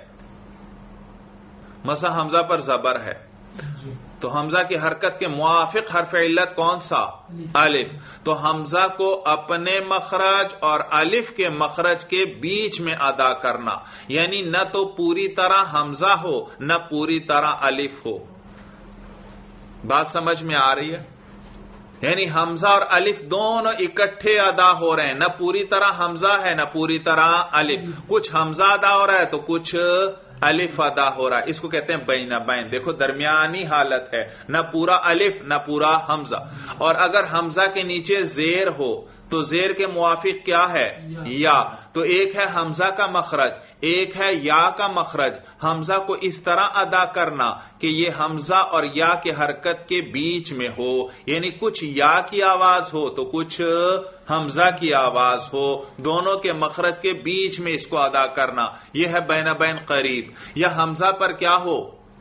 مثلا حمزہ پر زبر ہے تو حمزہ کی حرکت کے موافق حرف علت کون سا؟ الف. تو حمزہ کو اپنے مخرج اور الف کے مخرج کے بیچ میں ادا کرنا. یعنی نہ تو پوری طرح حمزہ ہو نہ پوری طرح الف ہو. بات سمجھ میں آ رہی ہے؟ یعنی حمزہ اور الف دونوں اکٹھے ادا ہو رہے ہیں. نہ پوری طرح حمزہ ہے نہ پوری طرح الف. کچھ حمزہ ادا ہو رہا ہے تو کچھ الف ادا ہو رہا ہے. اس کو کہتے ہیں بین بین. دیکھو درمیانی حالت ہے، نہ پورا الف نہ پورا حمزہ. اور اگر حمزہ کے نیچے زیر ہو تو زیر کے موافق کیا ہے؟ یا. تو ایک ہے حمزہ کا مخرج، ایک ہے یا کا مخرج. حمزہ کو اس طرح ادا کرنا کہ یہ حمزہ اور یا کے حرکت کے بیچ میں ہو. یعنی کچھ یا کی آواز ہو تو کچھ حمزہ کی آواز ہو. دونوں کے مخرج کے بیچ میں اس کو ادا کرنا. یہ ہے بین بین قریب. یا حمزہ پر کیا ہو؟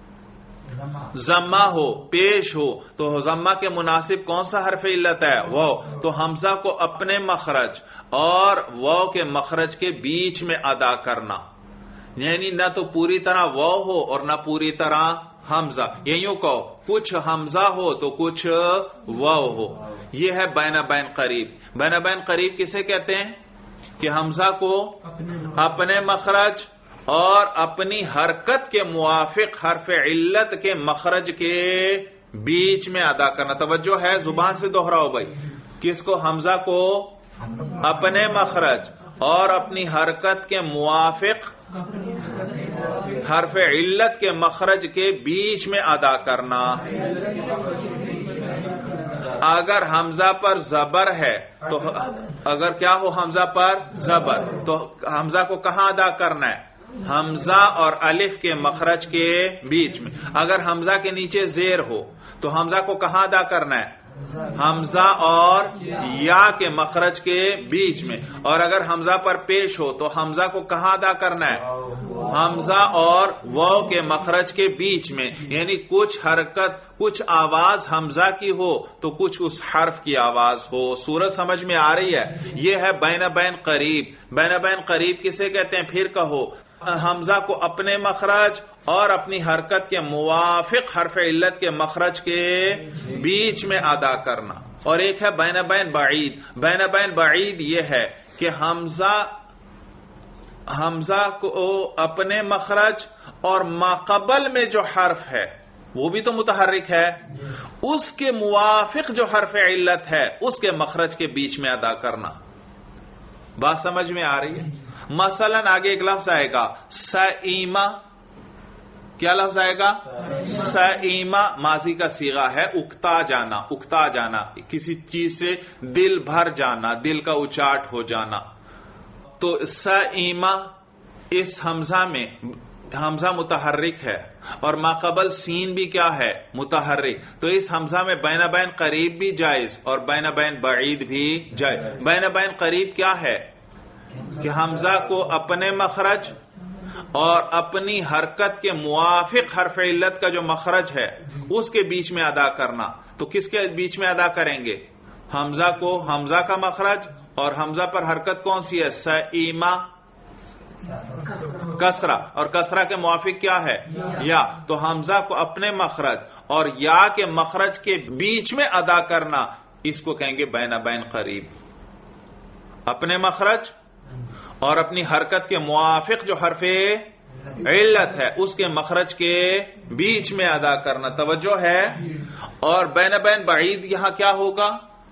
ضمہ ہو، پیش ہو. تو ضمہ کے مناسب کون سا حرف علت ہے؟ واو. تو حمزہ کو اپنے مخرج اور واو کے مخرج کے بیچ میں ادا کرنا. یعنی نہ تو پوری طرح واو ہو اور نہ پوری طرح حمزہ. یوں کہو کچھ حمزہ ہو تو کچھ واو ہو. یہ ہے بین بین قریب. بین بین قریب کسے کہتے ہیں؟ کہ حمزہ کو اپنے مخرج اور اپنی حرکت کے موافق حرف علت کے مخرج کے بیچ میں ادا کرنا. توجہ ہے، زبان سے دوہراؤ بھائی. کس کو؟ حمزہ کو اپنے مخرج اور اپنی حرکت کے موافق حرف علت کے مخرج کے بیچ میں ادا کرنا. اگر حمزہ پر زبر ہے تو اگر کیا ہو حمزہ پر زبر تو حمزہ کو کہاں ادا کرنا ہے؟ حمزہ اور الف کے مخرج کے بیچ میں. اگر حمزہ کے نیچے زیر ہو تو حمزہ کو کہاں ادا کرنا ہے؟ حمزہ اور یا کے مخرج کے بیچ میں. اور اگر حمزہ پر پیش ہو تو حمزہ کو کہاں ادا کرنا ہے؟ حمزہ اور واو کے مخرج کے بیچ میں. یعنی کچھ حرکت، کچھ آواز حمزہ کی ہو تو کچھ اس حرف کی آواز ہو. صورت سمجھ میں آ رہی ہے؟ یہ ہے بین بین قریب. بین بین قریب کسے کہتے ہیں؟ پھر کہو. حمزہ کو اپنے مخرج اور اپنی حرکت کے موافق حرف علت کے مخرج کے بیچ میں ادا کرنا. اور ایک ہے بین بین بعید. بین بین بعید یہ ہے کہ حمزہ کو اپنے مخرج اور ماقبل میں جو حرف ہے وہ بھی تو متحرک ہے، اس کے موافق جو حرف علت ہے اس کے مخرج کے بیچ میں ادا کرنا. بات سمجھ میں آ رہی ہے؟ مثلا آگے ایک لفظ آئے گا سئیمہ. کیا لفظ آئے گا؟ سئیمہ. ماضی کا صیغہ ہے اکتا جانا. اکتا جانا کسی چیز سے دل بھر جانا، دل کا اچاٹ ہو جانا. تو سئیمہ اس حمزہ میں حمزہ متحرک ہے اور ماقبل سین بھی کیا ہے؟ متحرک. تو اس حمزہ میں بین بین قریب بھی جائز اور بین بین بعید بھی جائز. بین بین قریب کیا ہے؟ کہ حمزہ کو اپنے مخرج اور اپنی حرکت کے موافق حرف علت کا جو مخرج ہے اس کے بیچ میں ادا کرنا. تو کس کے بیچ میں ادا کریں گے؟ حمزہ کو حمزہ کا مخرج اور حمزہ پر حرکت کون سی ہے؟ سئیمہ کسرہ، اور کسرہ کے موافق کیا ہے؟ یا. تو حمزہ کو اپنے مخرج اور یا کے مخرج کے بیچ میں ادا کرنا اس کو کہیں گے بین بین قریب. اپنے مخرج اور اپنی حرکت کے موافق جو حرف علت ہے اس کے مخرج کے بیچ میں ادا کرنا. توجہ ہے؟ اور بین بین بعید یہاں کیا ہوگا؟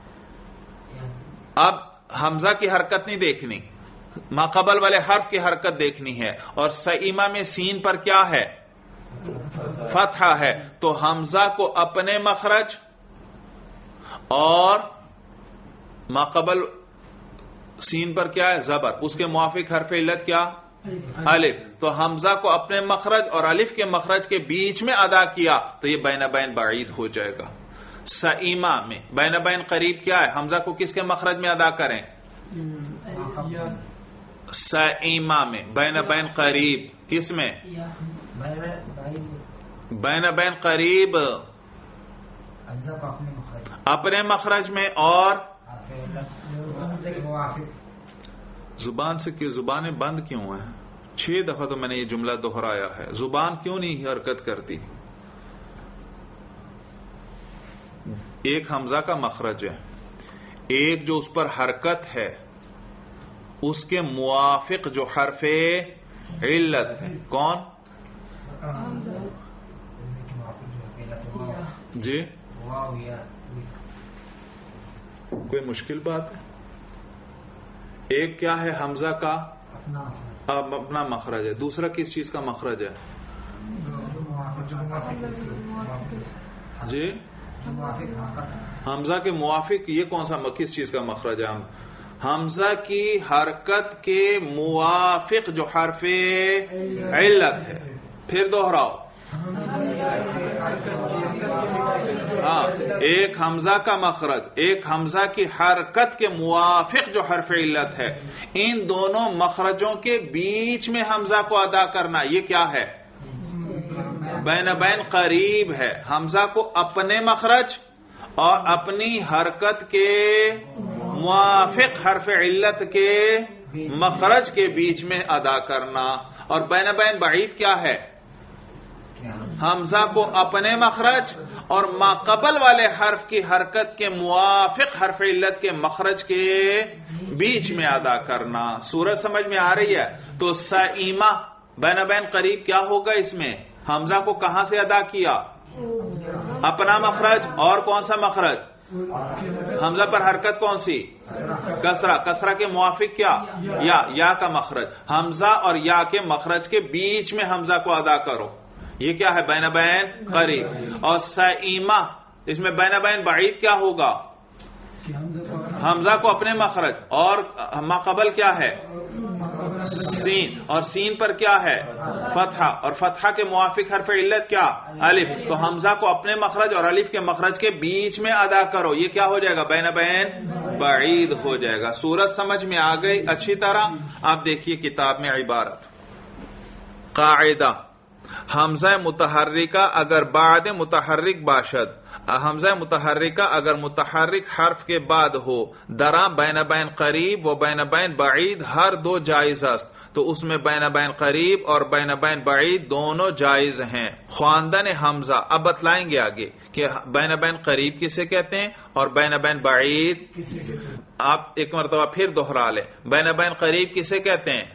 اب حمزہ کی حرکت نہیں دیکھنی، ماقبل والے حرف کی حرکت دیکھنی ہے. اور سئیمہ میں سین پر کیا ہے؟ فتحہ ہے. تو حمزہ کو اپنے مخرج اور ماقبل سین پر کیا ہے؟ زبر. اس کے موافق حرف علت کیا؟ الف. تو حمزہ کو اپنے مخرج اور الف کے مخرج کے بیچ میں ادا کیا تو یہ بین بین بعید ہو جائے گا. سئیمہ میں بین بین قریب کیا ہے؟ حمزہ کو کس کے مخرج میں ادا کریں؟ سئیمہ میں. بین بین قریب کس میں؟ بین بین قریب اپنے مخرج میں اور زبان سے کہ زبانیں بند کیوں ہیں؟ 6 دفعہ تو میں نے یہ جملہ دہرایا ہے. زبان کیوں نہیں حرکت کرتی؟ ایک حمزہ کا مخرج ہے، ایک جو اس پر حرکت ہے اس کے موافق جو حرف علت ہے کون؟ جی کوئی مشکل بات ہے؟ ایک کیا ہے حمزہ کا اپنا مخرج ہے، دوسرا کس چیز کا مخرج ہے؟ جی حمزہ کے موافق یہ کون سا کس چیز کا مخرج ہے؟ حمزہ کی حرکت کے موافق جو حرف علت ہے. پھر دوہراؤ. ہاں ایک حمزہ کا مخرج، ایک حمزہ کی حرکت کے موافق جو حرف علت ہے، ان دونوں مخرجوں کے بیچ میں حمزہ کو ادا کرنا یہ کیا ہے؟ بین بین قریب ہے. حمزہ کو اپنے مخرج اور اپنی حرکت کے موافق حرف علت کے مخرج کے بیچ میں ادا کرنا. اور بین بین بعید کیا ہے؟ حمزہ کو اپنے مخرج اور ماقبل والے حرف کی حرکت کے موافق حرف علت کے مخرج کے بیچ میں ادا کرنا. سورج سمجھ میں آ رہی ہے؟ تو سئیمہ بین بین قریب کیا ہوگا؟ اس میں حمزہ کو کہاں سے ادا کیا؟ اپنا مخرج اور کون سا مخرج؟ حمزہ پر حرکت کون سی؟ کسرہ. کسرہ کے موافق کیا؟ یا کا مخرج. حمزہ اور یا کے مخرج کے بیچ میں حمزہ کو ادا کرو. یہ کیا ہے؟ بین بین قریب. اور سئیمہ اس میں بین بین بعید کیا ہوگا؟ حمزہ کو اپنے مخرج اور ماقبل کیا ہے؟ سین. اور سین پر کیا ہے؟ فتحہ. اور فتحہ کے موافق حرف علت کیا؟ الف. تو حمزہ کو اپنے مخرج اور الف کے مخرج کے بیچ میں ادا کرو. یہ کیا ہو جائے گا؟ بین بین بعید ہو جائے گا. صورت سمجھ میں آ گئی اچھی طرح؟ آپ دیکھیے کتاب میں عبارت. قاعدہ: حمزہ متحرکہ اگر بعد متحرک باشد، حمزہ متحرکہ اگر متحرک حرف کے بعد ہو، درا بین بین قریب و بین بین بعید ہر دو جائز است. تو اس میں بین بین قریب اور بین بین بعید دونوں جائز ہیں. خواندن حمزہ اب بتلائیں گے آگے کہ بین بین قریب کسے کہتے ہیں اور بین بین بعید. آپ ایک مرتبہ پھر دوہرا لیں. بین بین قریب کسے کہتے ہیں؟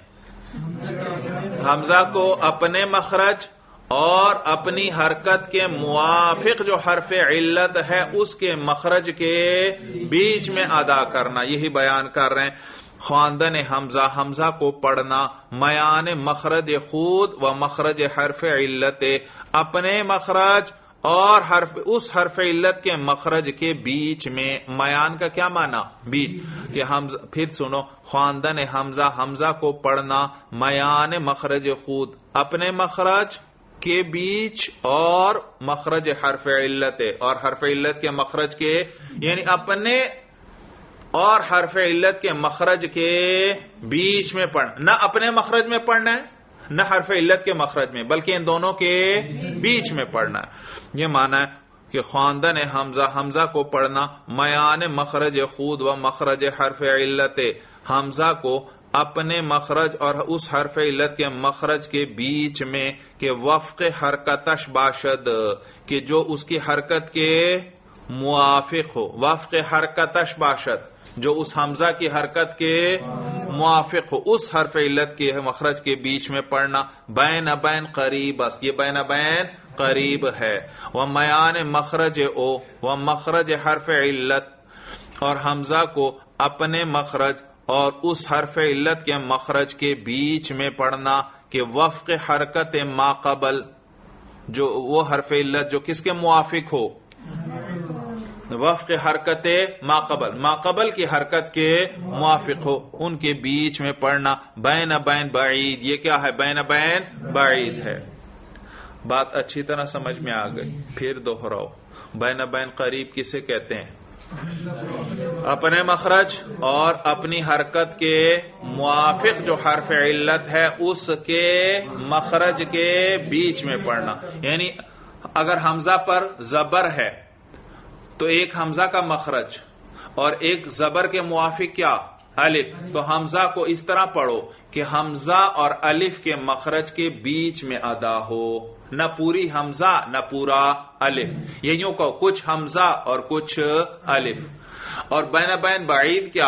حمزہ کو اپنے مخرج اور اپنی حرکت کے موافق جو حرف علت ہے اس کے مخرج کے بیچ میں ادا کرنا. یہی بیان کر رہے ہیں. خواندن حمزہ، حمزہ کو پڑھنا میان مخرج خود و مخرج حرف علت، اپنے مخرج اور اس حرف علت کے مخرج کے بیچ میں. میان کا کیا معنی؟ بیچ. کہ حمزہ، پھر سنو، خواندن حمزہ، حمزہ کو پڑھنا میان مخرج خود، اپنے مخرج کے بیچ اور مخرج حرف علت، اور حرف علت کے مخرج کے، یعنی اپنے اور حرف علت کے مخرج کے بیچ میں پڑھنا. نہ اپنے مخرج میں پڑھنا ہے نہ حرف علت کے مخرج میں، بلکہ ان دونوں کے بیچ میں پڑھنا ہے. یہ معنی ہے کہ خواندن حمزہ، حمزہ کو پڑھنا میان مخرج خود و مخرج حرف علت، حمزہ کو اپنے مخرج اور اس حرف علت کے مخرج کے بیچ میں، کہ وفق حرکتش باشد، کہ جو اس کی حرکت کے موافق ہو. وفق حرکتش باشد، جو اس حمزہ کی حرکت کے موافق ہو، اس حرف علت کے مخرج کے بیچ میں پڑھنا. بین بین قریب، بس یہ بین بین قریب ہے. ومیان مخرج او و مخرج حرف علت، اور حمزہ کو اپنے مخرج اور اس حرف علت کے مخرج کے بیچ میں پڑھنا، کہ وفق حرکت ما قبل، جو وہ حرف علت جو کس کے موافق ہو؟ وفق حرکت ما قبل، ما قبل کی حرکت کے موافق ہو، ان کے بیچ میں پڑھنا. بین بین بعید، یہ کیا ہے؟ بین بین بعید ہے. بات اچھی طرح سمجھ میں آ گئی. پھر دوہراؤ. بین بین قریب کسے کہتے ہیں؟ اپنے مخرج اور اپنی حرکت کے موافق جو حرف علت ہے اس کے مخرج کے بیچ میں پڑھنا. یعنی اگر حمزہ پر زبر ہے تو ایک حمزہ کا مخرج اور ایک زبر کے موافق کیا؟ الف. تو حمزہ کو اس طرح پڑھو کہ حمزہ اور الف کے مخرج کے بیچ میں ادا ہو، نہ پوری حمزہ نہ پورا الف. یہ یوں کہو، کچھ حمزہ اور کچھ الف. اور بین بین بعید کیا؟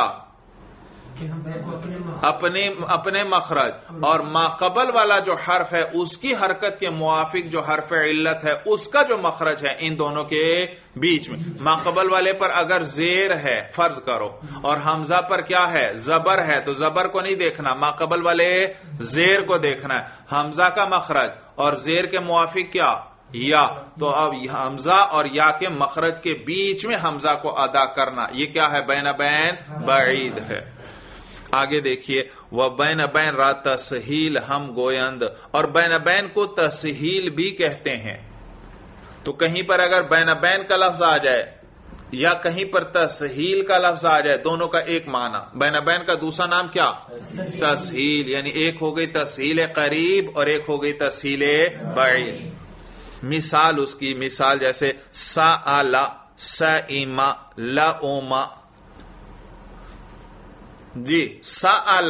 اپنے مخرج اور ما قبل والا جو حرف ہے اس کی حرکت کے موافق جو حرف علت ہے اس کا جو مخرج ہے ان دونوں کے بیچ میں. ما قبل والے پر اگر زیر ہے فرض کرو اور حمزہ پر کیا ہے؟ زبر ہے، تو زبر کو نہیں دیکھنا، ما قبل والے زیر کو دیکھنا ہے. حمزہ کا مخرج اور زیر کے موافق کیا؟ یا. تو اب حمزہ اور یا کے مخرج کے بیچ میں حمزہ کو ادا کرنا، یہ کیا ہے؟ بین بین بعید ہے. آگے دیکھیے. وہ بین بین را تسہیل ہم گویند، اور بین بین کو تسہیل بھی کہتے ہیں. تو کہیں پر اگر بین بین کا لفظ آ جائے یا کہیں پر تسہیل کا لفظ آ جائے، دونوں کا ایک معنی. بین بین کا دوسرا نام کیا؟ تسہیل. یعنی ایک ہو گئی تسہیل قریب اور ایک ہو گئی تسہیل بعید. مثال اس کی، مثال جیسے سأل، سئم، لؤم. جی سأل،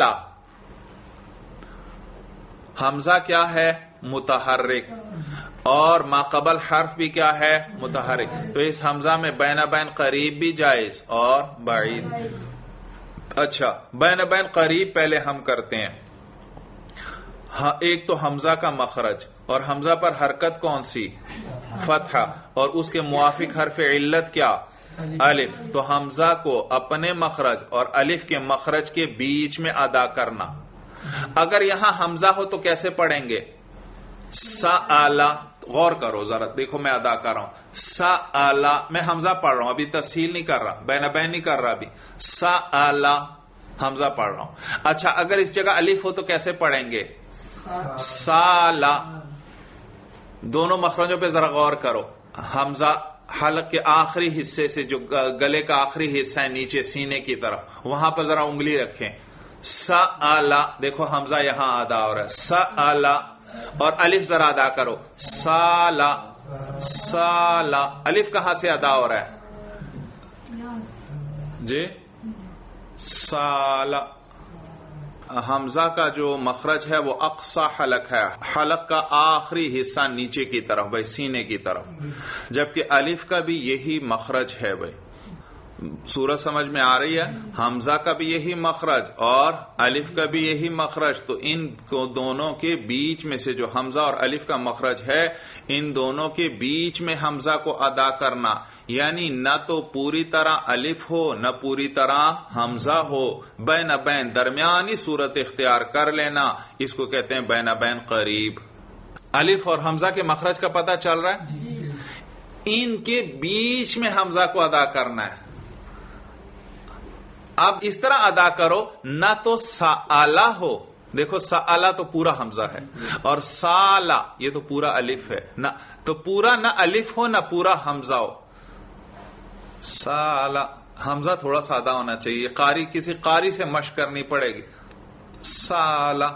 حمزہ کیا ہے؟ متحرک، اور ما قبل حرف بھی کیا ہے؟ متحرک. تو اس حمزہ میں بین بین قریب بھی جائز اور بعید. اچھا، بین بین قریب پہلے ہم کرتے ہیں. ایک تو حمزہ کا مخرج، اور حمزہ پر حرکت کون سی؟ فتحہ، اور اس کے موافق حرف علت کیا؟ الف. تو حمزہ کو اپنے مخرج اور الف کے مخرج کے بیچ میں ادا کرنا. اگر یہاں حمزہ ہو تو کیسے پڑھیں گے؟ سأل. غور کرو ذرا، دیکھو میں ادا کر رہا ہوں. سأل، میں حمزہ پڑھ رہا ہوں، ابھی تسہیل نہیں کر رہا، بین بین نہیں کر رہا ابھی. سأل، حمزہ پڑھ رہا ہوں. اچھا، اگر اس جگہ الف ہو تو کیسے پڑھیں گے؟ سال. دونوں مخرجوں پہ ذرا غور کرو. حمزہ حلق کے آخری حصے سے، جو گلے کا آخری حصہ ہے نیچے سینے کی طرف، وہاں پر ذرا انگلی رکھیں. سأل، دیکھو حمزہ یہاں ادا ہو رہا ہے. سأل، اور الف ذرا ادا کرو. سالا، سالا، الف کہاں سے ادا ہو رہا ہے؟ جی سالا. حمزہ کا جو مخرج ہے وہ اقصی حلق ہے، حلق کا آخری حصہ نیچے کی طرف بھائی، سینے کی طرف، جبکہ الف کا بھی یہی مخرج ہے بھائی. صورت سمجھ میں آ رہی ہے؟ حمزہ کا بھی یہی مخرج اور الف کا بھی یہی مخرج، تو ان کو دونوں کے بیچ میں سے جو حمزہ اور الف کا مخرج ہے، ان دونوں کے بیچ میں حمزہ کو ادا کرنا، یعنی نہ تو پوری طرح الف ہو نہ پوری طرح حمزہ ہو، بین بین درمیانی صورت اختیار کر لینا، اس کو کہتے ہیں بین بین قریب. الف اور حمزہ کے مخرج کا پتہ چل رہا ہے؟ ان کے بیچ میں حمزہ کو ادا کرنا ہے. اب اس طرح ادا کرو، نہ تو سآلہ ہو، دیکھو سآلہ تو پورا حمزہ ہے، اور سالہ یہ تو پورا الف ہے، نہ تو پورا نہ الف ہو نہ پورا حمزہ ہو. سالہ حمزہ تھوڑا سادہ ہونا چاہیے، کسی قاری سے مشق کرنی پڑے گی. سالہ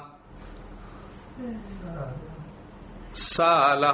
سالہ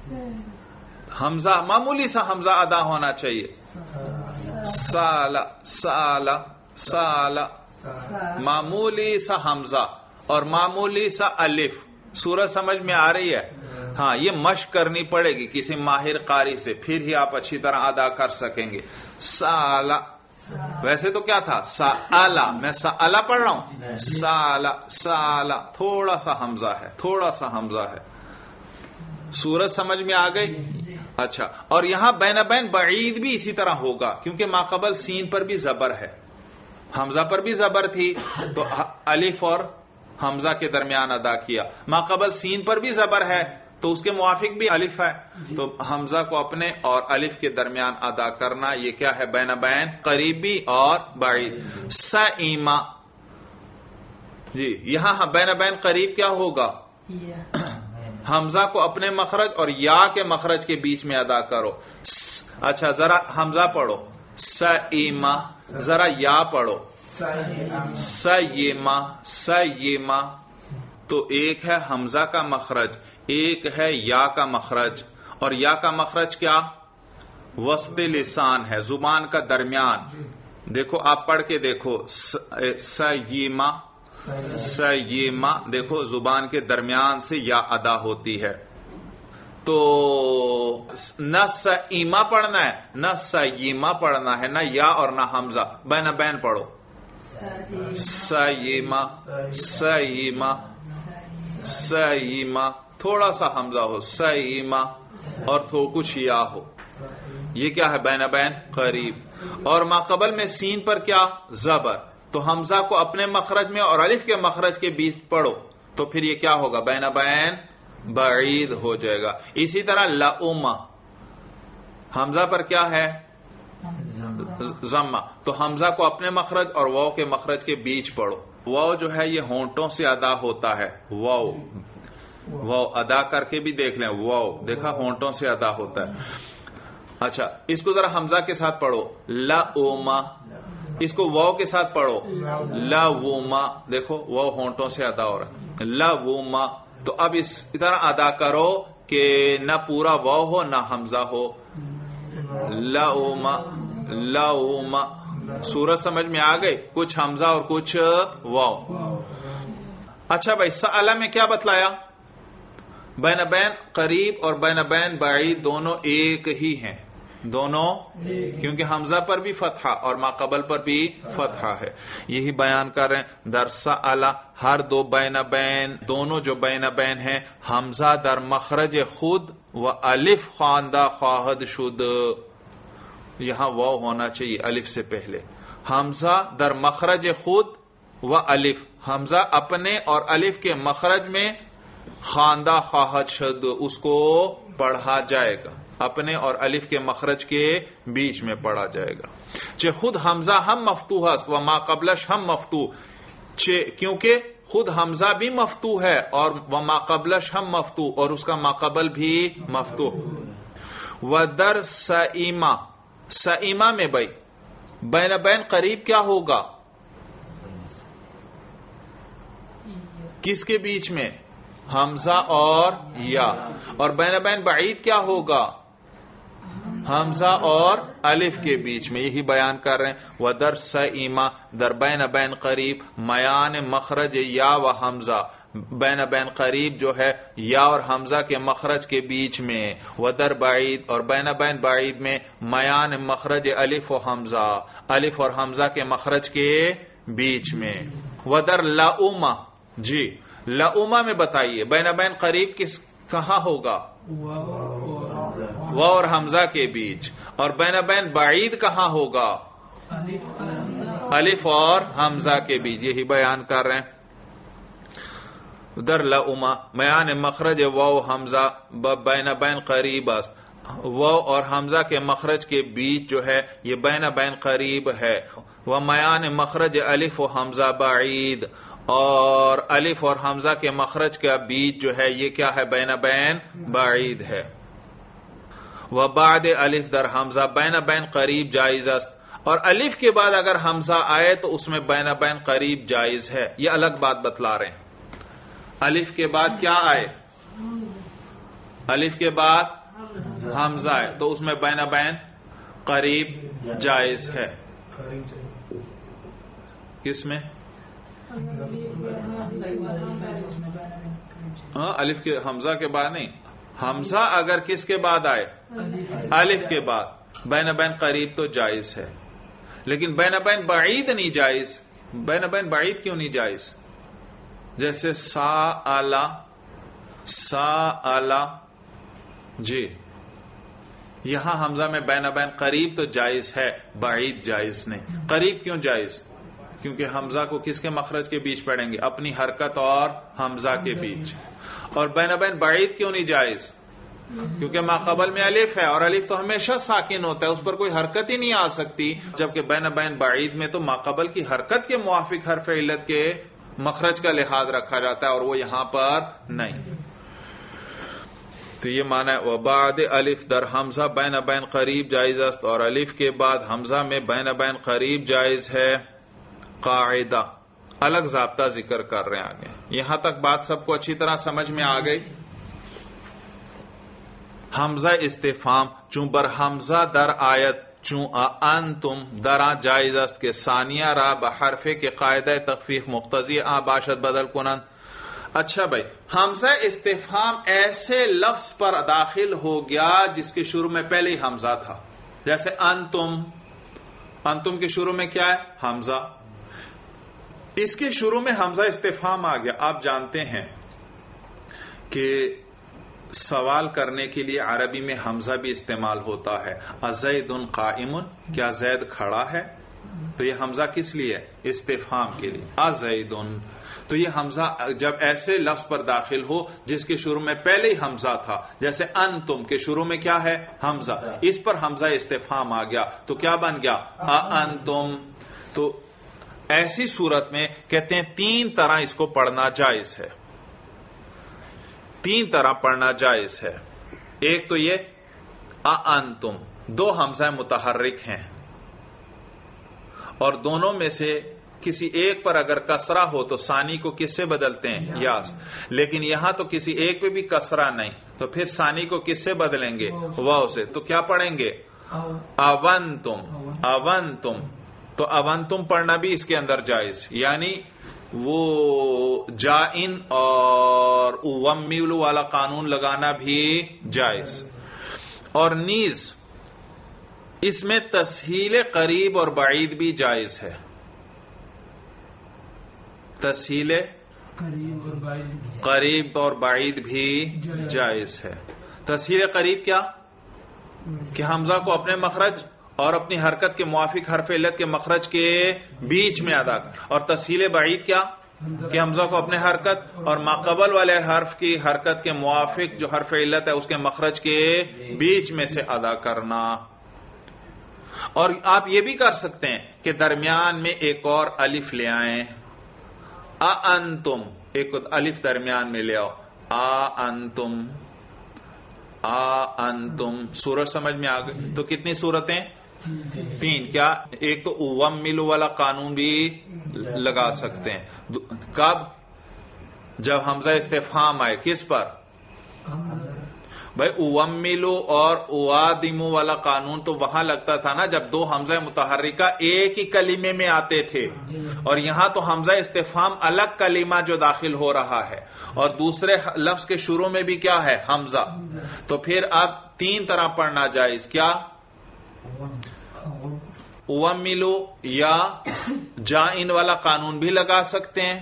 حمزہ معمولی سا حمزہ ادا ہونا چاہیے. سالہ سالہ سالہ معمولی سا حمزہ اور معمولی سا الف. سورج سمجھ میں آ رہی ہے؟ ہاں، یہ مشق کرنی پڑے گی کسی ماہر قاری سے، پھر ہی آپ اچھی طرح ادا کر سکیں گے. سالہ ویسے تو کیا تھا؟ سالہ، میں سالہ پڑھ رہا ہوں. سالہ سالہ تھوڑا سا حمزہ ہے، تھوڑا سا حمزہ ہے. سورج سمجھ میں آ گئی؟ اچھا، اور یہاں بین بین بعید بھی اسی طرح ہوگا، کیونکہ ماقبل سین پر بھی زبر ہے، حمزہ پر بھی زبر تھی تو الف اور حمزہ کے درمیان ادا کیا. ماقبل سین پر بھی زبر ہے تو اس کے موافق بھی الف ہے، تو حمزہ کو اپنے اور الف کے درمیان ادا کرنا، یہ کیا ہے؟ بین بین قریبی اور بعید. سائمہ، جی یہاں بین بین قریب کیا ہوگا؟ حمزہ کو اپنے مخرج اور یا کے مخرج کے بیچ میں ادا کرو. اچھا ذرا حمزہ پڑھو. سائمہ، ذرا یا پڑھو. سیمہ سیمہ. تو ایک ہے حمزہ کا مخرج، ایک ہے یا کا مخرج، اور یا کا مخرج کیا؟ وسط لسان ہے، زبان کا درمیان. دیکھو آپ پڑھ کے دیکھو. سیمہ سیمہ، دیکھو زبان کے درمیان سے یا ادا ہوتی ہے. تو نہ سیمہ پڑھنا ہے نہ سیمہ پڑھنا ہے، نہ یا اور نہ حمزہ، بین بین پڑھو. سیمہ سیمہ سیمہ، تھوڑا سا حمزہ ہو، سیمہ، اور کچھ یا ہو. یہ کیا ہے؟ بین بین قریب. اور ماقبل میں سین پر کیا؟ زبر. تو حمزہ کو اپنے مخرج میں اور الف کے مخرج کے بیچ پڑھو، تو پھر یہ کیا ہوگا؟ بین بین بعید ہو جائے گا. اسی طرح لؤمہ، حمزہ پر کیا ہے؟ ضمہ. تو حمزہ کو اپنے مخرج اور واو کے مخرج کے بیچ پڑھو. واو جو ہے یہ ہونٹوں سے ادا ہوتا ہے. واو واو ادا کر کے بھی دیکھ لیں. واو دیکھا ہونٹوں سے ادا ہوتا ہے. اچھا اس کو ذرا حمزہ کے ساتھ پڑھو. لؤمہ. اس کو واو کے ساتھ پڑھو. لؤمہ. دیکھو واو ہونٹوں سے ادا ہو رہا ہے. لؤمہ. تو اب اس طرح ادا کرو کہ نہ پورا واو ہو نہ حمزہ ہو. لؤمہ لؤمہ. سورج سمجھ میں آ گئی؟ کچھ حمزہ اور کچھ واو. اچھا بھائی، سألہ میں کیا بتلایا؟ بین بین قریب اور بین بین بعید دونوں ایک ہی ہیں، دونوں، کیونکہ حمزہ پر بھی فتحہ اور ماقبل پر بھی فتحہ ہے. یہی بیان کر رہے ہیں. در سألہ ہر دو بین بین، دونوں جو بین بین ہیں، حمزہ در مخرج خود و الف خواندہ خواہد شد. یہاں واو ہونا چاہیے الف سے پہلے. حمزہ در مخرج خود و الف، حمزہ اپنے اور الف کے مخرج میں خواندہ خواہد شد، اس کو پڑھا جائے گا، اپنے اور الف کے مخرج کے بیچ میں پڑھا جائے گا. چہ خود حمزہ ہم مفتوح است و ما قبلش ہم مفتوح، کیونکہ خود حمزہ بھی مفتوح ہے اور و ما قبلش ہم مفتوح، اور اس کا ما قبل بھی مفتوح. و در سائمہ، سائمہ میں بھائی بین بین قریب کیا ہوگا؟ کس کے بیچ میں؟ حمزہ اور یا. اور بین بین بعید کیا ہوگا؟ حمزہ اور الف کے بیچ میں، یہی بیان کر رہے ہیں. ودر سئیما در بین بین قریب میان مخرج یا و حمزہ، بین بین قریب جو ہے یا اور حمزہ کے مخرج کے بیچ میں. ودر بعید اور بین بین بعید میں میان مخرج الف و حمزہ، الف اور حمزہ کے مخرج کے بیچ میں. ودر لؤما، جی لؤما میں بتائیے بین بین قریب کہاں ہوگا؟ و اور حمزہ کے بیچ. اور بین بین بعید کہاں ہوگا؟ الف اور حمزہ کے بیچ. یہی بیان کر رہے ہیں. در لؤما میان مخرج و حمزہ بین بین قریب، و اور حمزہ کے مخرج کے بیچ جو ہے یہ بین بین قریب ہے. و میان مخرج الف و حمزہ بعید، اور الف اور حمزہ کے مخرج کا بیچ جو ہے یہ کیا ہے؟ بین بین بعید ہے. و بعد الف در حمزہ بین بین قریب جائز است، اور الف کے بعد اگر حمزہ آئے تو اس میں بین بین قریب جائز ہے. یہ الگ بات بتلا رہے ہیں. الف کے بعد کیا آئے؟ الف کے بعد حمزہ آئے تو اس میں بین بین قریب جائز ہے. کس میں؟ ہاں الف کے حمزہ کے بعد نہیں، حمزہ اگر کس کے بعد آئے؟ الف کے بعد بین بین قریب تو جائز ہے، لیکن بین بین بعید نہیں جائز. بین بین بعید کیوں نہیں جائز؟ جیسے سا آلہ جی، یہاں حمزہ میں بین بین قریب تو جائز ہے، بعید جائز نہیں. قریب کیوں جائز؟ کیونکہ حمزہ کو کس کے مخرج کے بیچ پڑھیں گے؟ اپنی حرکت اور حمزہ کے بیچ. اور بین بین بعید کیوں نہیں جائز؟ کیونکہ ماقبل میں الف ہے، اور الف تو ہمیشہ ساکن ہوتا ہے، اس پر کوئی حرکت ہی نہیں آ سکتی. جبکہ بین بین بعید میں تو ماقبل کی حرکت کے موافق حرف علت کے مخرج کا لحاظ رکھا جاتا ہے، اور وہ یہاں پر نہیں. تو یہ معنی ہے وبعد الف در حمزہ بین بین قریب جائز است، اور الف کے بعد حمزہ میں بین بین قریب جائز ہے. قاعدہ الگ ضابطہ ذکر کر رہے ہیں آگے. یہاں تک بات سب کو اچھی طرح سمجھ میں آ گئی. حمزہ استفہام چون بر حمزہ در آیت چون انتم درا جائز است کہ ثانیہ را بحرفے کے قاعدہ تخفیف مقتضی باشد بدل کنند. اچھا بھائی، حمزہ استفہام ایسے لفظ پر داخل ہو گیا جس کے شروع میں پہلے ہی حمزہ تھا. جیسے انتم کے شروع میں کیا ہے؟ حمزہ. اس کے شروع میں حمزہ استفہام آ گیا. آپ جانتے ہیں کہ سوال کرنے کے لیے عربی میں حمزہ بھی استعمال ہوتا ہے. ازید قائم، کیا زید کھڑا ہے؟ تو یہ حمزہ کس لیے؟ استفہام کے لیے. ازید. تو یہ حمزہ جب ایسے لفظ پر داخل ہو جس کے شروع میں پہلے ہی حمزہ تھا، جیسے انتم کے شروع میں کیا ہے؟ حمزہ، اس پر حمزہ استفہام آ گیا تو کیا بن گیا؟ انتم. تو ایسی صورت میں کہتے ہیں تین طرح اس کو پڑھنا جائز ہے. تین طرح پڑھنا جائز ہے. ایک تو یہ انتم، دو حمزہ متحرک ہیں اور دونوں میں سے کسی ایک پر اگر کسرہ ہو تو ثانی کو کس سے بدلتے ہیں؟ یاس. لیکن یہاں تو کسی ایک پہ بھی کسرہ نہیں، تو پھر ثانی کو کس سے بدلیں گے؟ واو سے. تو کیا پڑھیں گے؟ اونتم. اونتم. تو اونتم پڑھنا بھی اس کے اندر جائز، یعنی وہ جائن اور اومیلو والا قانون لگانا بھی جائز. اور نیز اس میں تسہیل قریب اور بعید بھی جائز ہے. تسہیل قریب اور بعید بھی جائز ہے. تسہیل قریب کیا؟ کہ حمزہ کو اپنے مخرج اور اپنی حرکت کے موافق حرف علت کے مخرج کے بیچ میں ادا کر. اور تسہیل بعید کیا؟ کہ حمزہ کو اپنے حرکت اور ماقبل والے حرف کی حرکت کے موافق جو حرف علت ہے اس کے مخرج کے بیچ میں سے ادا کرنا. اور آپ یہ بھی کر سکتے ہیں کہ درمیان میں ایک اور الف لے آئیں. انتم، ایک الف درمیان میں لے آؤ. انتم. انتم. سورت سمجھ میں آ گئی؟ تو کتنی صورتیں؟ تین. کیا؟ ایک تو اومیلو والا قانون بھی لگا سکتے ہیں. کب؟ جب حمزہ استفہام آئے. کس پر؟ بھائی اوملو اور اوادمو والا قانون تو وہاں لگتا تھا نا جب دو حمزہ متحرکہ ایک ہی کلمے میں آتے تھے، اور یہاں تو حمزہ استفہام الگ کلمہ جو داخل ہو رہا ہے، اور دوسرے لفظ کے شروع میں بھی کیا ہے؟ حمزہ. تو پھر اب تین طرح پڑھنا جائز. کیا؟ اوملو یا جائن والا قانون بھی لگا سکتے ہیں،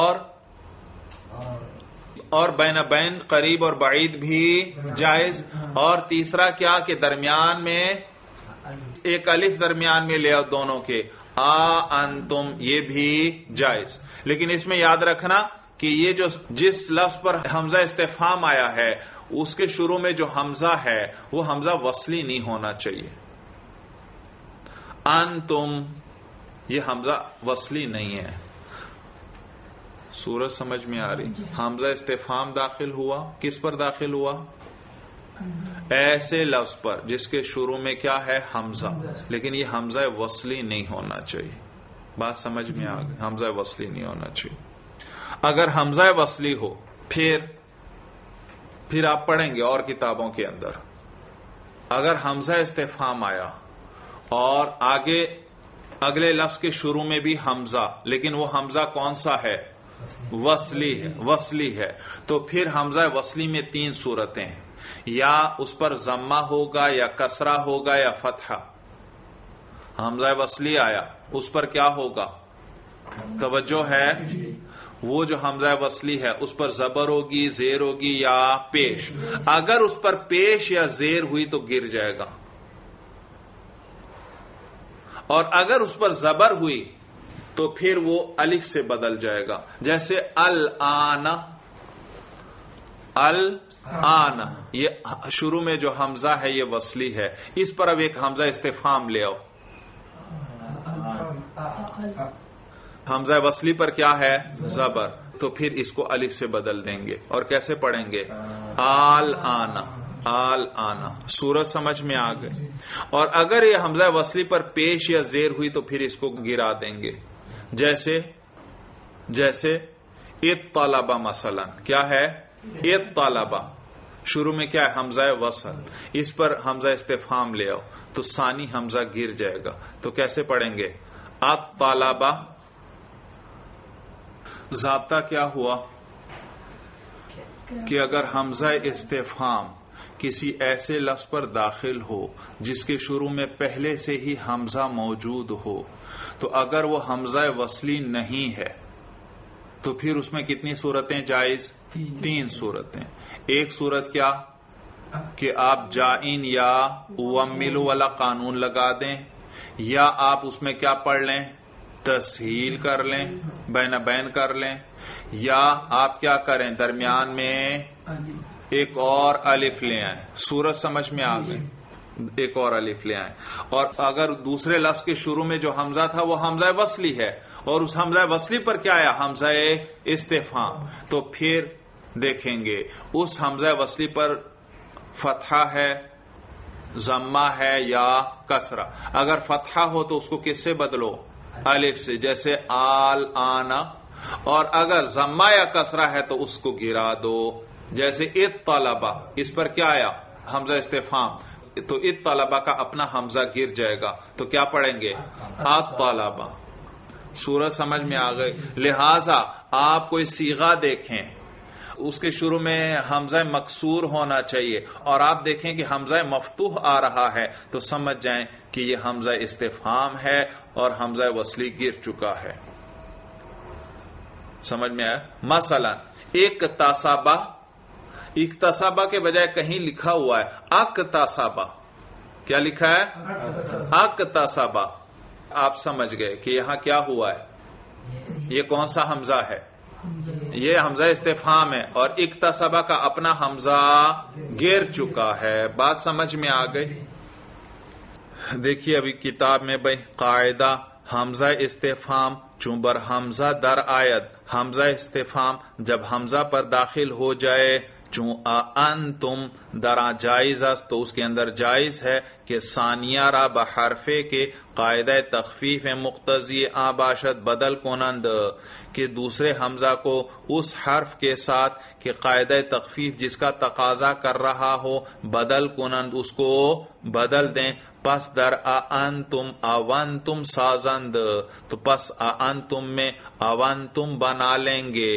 اور بین بین قریب اور بعید بھی جائز. اور تیسرا کیا کہ درمیان میں ایک الف درمیان میں لے آؤ دونوں کے، انتم، یہ بھی جائز. لیکن اس میں یاد رکھنا کہ یہ جس لفظ پر حمزہ استفہام آیا ہے اس کے شروع میں جو حمزہ ہے وہ حمزہ وصلی نہیں ہونا چاہیے. انتم یہ حمزہ وصلی نہیں ہے. سورج سمجھ میں آ رہی؟ حمزہ استفہام داخل ہوا، کس پر داخل ہوا؟ ایسے لفظ پر جس کے شروع میں کیا ہے؟ حمزہ. لیکن یہ حمزہ وصلی نہیں ہونا چاہیے. بات سمجھ میں آ گئی؟ حمزہ وصلی نہیں ہونا چاہیے. اگر حمزہ وصلی ہو پھر آپ پڑھیں گے اور کتابوں کے اندر، اگر حمزہ استفہام آیا اور آگے اگلے لفظ کے شروع میں بھی حمزہ، لیکن وہ حمزہ کون سا ہے؟ وصلی ہے. تو پھر حمزہ وصلی میں تین صورتیں ہیں، یا اس پر ضمہ ہوگا، یا کسرہ ہوگا، یا فتحہ. حمزہ وصلی آیا، اس پر کیا ہوگا؟ توجہ ہے؟ وہ جو حمزہ وصلی ہے اس پر زبر ہوگی، زیر ہوگی، یا پیش. اگر اس پر پیش یا زیر ہوئی تو گر جائے گا، اور اگر اس پر زبر ہوئی تو پھر وہ الف سے بدل جائے گا. جیسے الآن، یہ شروع میں جو حمزہ ہے یہ وصلی ہے، اس پر اب ایک حمزہ استفہام لے آؤ. حمزہ وصلی پر کیا ہے؟ زبر. تو پھر اس کو الف سے بدل دیں گے. اور کیسے پڑھیں گے؟ آل-آنا. سورج سمجھ میں آ گئی؟ اور اگر یہ حمزہ وصلی پر پیش یا زیر ہوئی تو پھر اس کو گرا دیں گے. جیسے اطلبا مثلا. کیا ہے؟ اطلبا. شروع میں کیا ہے؟ حمزہ وصل. اس پر حمزہ استفہام لے آؤ تو ثانی حمزہ گر جائے گا. تو کیسے پڑھیں گے؟ اطلبا. ضابطہ کیا ہوا کہ اگر حمزہ استفہام کسی ایسے لفظ پر داخل ہو جس کے شروع میں پہلے سے ہی حمزہ موجود ہو، تو اگر وہ حمزہ وصلی نہیں ہے تو پھر اس میں کتنی صورتیں جائز؟ تین صورتیں. ایک صورت کیا کہ آپ جائن یا اوملو والا قانون لگا دیں، یا آپ اس میں کیا پڑھ لیں؟ تسہیل کر لیں، بین بین کر لیں، یا آپ کیا کریں؟ درمیان میں ایک اور الف لے آئیں. سورج سمجھ میں آ گئی؟ ایک اور الف لے آئیں. اور اگر دوسرے لفظ کے شروع میں جو حمزہ تھا وہ حمزہ وصلی ہے، اور اس حمزہ وصلی پر کیا آیا؟ حمزہ استفہام. تو پھر دیکھیں گے اس حمزہ وصلی پر فتحہ ہے، ضمہ ہے، یا کسرہ. اگر فتحہ ہو تو اس کو کس سے بدلو؟ الف سے. جیسے آل-آنا. اور اگر ضمہ یا کسرہ ہے تو اس کو گرا دو. جیسے اطلبا، اس پر کیا آیا؟ حمزہ استفہام. تو اطلبا کا اپنا حمزہ گر جائے گا. تو کیا پڑھیں گے؟ اطلبا. سورج سمجھ میں آ گئی؟ لہذا آپ کوئی صیغہ دیکھیں اس کے شروع میں حمزہ مکسور ہونا چاہیے، اور آپ دیکھیں کہ حمزہ مفتوح آ رہا ہے تو سمجھ جائیں کہ یہ حمزہ استفہام ہے اور حمزہ وصلی گر چکا ہے. سمجھ میں آیا؟ مثلا اکتسبا. اکتسبا کے بجائے کہیں لکھا ہوا ہے اکتسبا. کیا لکھا ہے؟ اکتسبا. آپ سمجھ گئے کہ یہاں کیا ہوا ہے؟ یہ کون سا حمزہ ہے؟ یہ حمزہ استفہام ہے، اور اکتسبا کا اپنا حمزہ گر چکا ہے. بات سمجھ میں آ گئی؟ دیکھیے ابھی کتاب میں بھائی قاعدہ حمزہ استفہام چونبر حمزہ در آید. حمزہ استفہام جب حمزہ پر داخل ہو جائے چون انتم درا جائز است تو اس کے اندر جائز ہے کہ ثانیہ را بحرفے کے قاعدہ تخفیف مقتضی آباشت بدل کنند، کہ دوسرے حمزہ کو اس حرف کے ساتھ کہ قاعدہ تخفیف جس کا تقاضا کر رہا ہو بدل کنند، اس کو بدل دیں. پس در انتم اونتم سازند، تو پس انتم میں اونتم بنا لیں گے.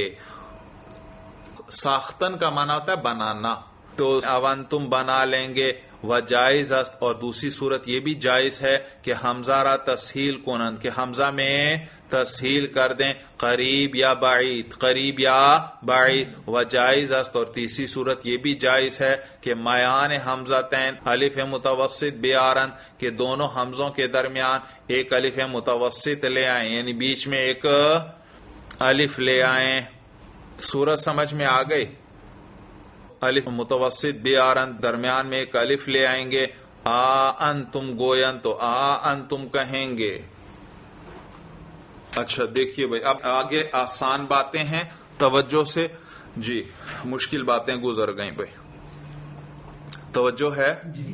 ساختن کا معنی ہوتا ہے بنانا، تو اونتم بنا لیں گے. و جائز است، اور دوسری صورت یہ بھی جائز ہے کہ حمزہ را تسہیل کنند، کہ حمزہ میں تسہیل کر دیں، قریب یا بعید، قریب یا بعید. و جائز است، اور تیسری صورت یہ بھی جائز ہے کہ میان حمزتین الف متوسط بیارن، کہ دونوں حمزوں کے درمیان ایک الف متوسط لے آئیں، یعنی بیچ میں ایک الف لے آئیں. صورت سمجھ میں آ گئی؟ الف متوسط بیارن، درمیان میں ایک الف لے آئیں گے. انتم گوین، تو انتم کہیں گے. اچھا دیکھیے بھائی، اب آگے آسان باتیں ہیں، توجہ سے. جی مشکل باتیں گزر گئیں بھائی، توجہ ہے.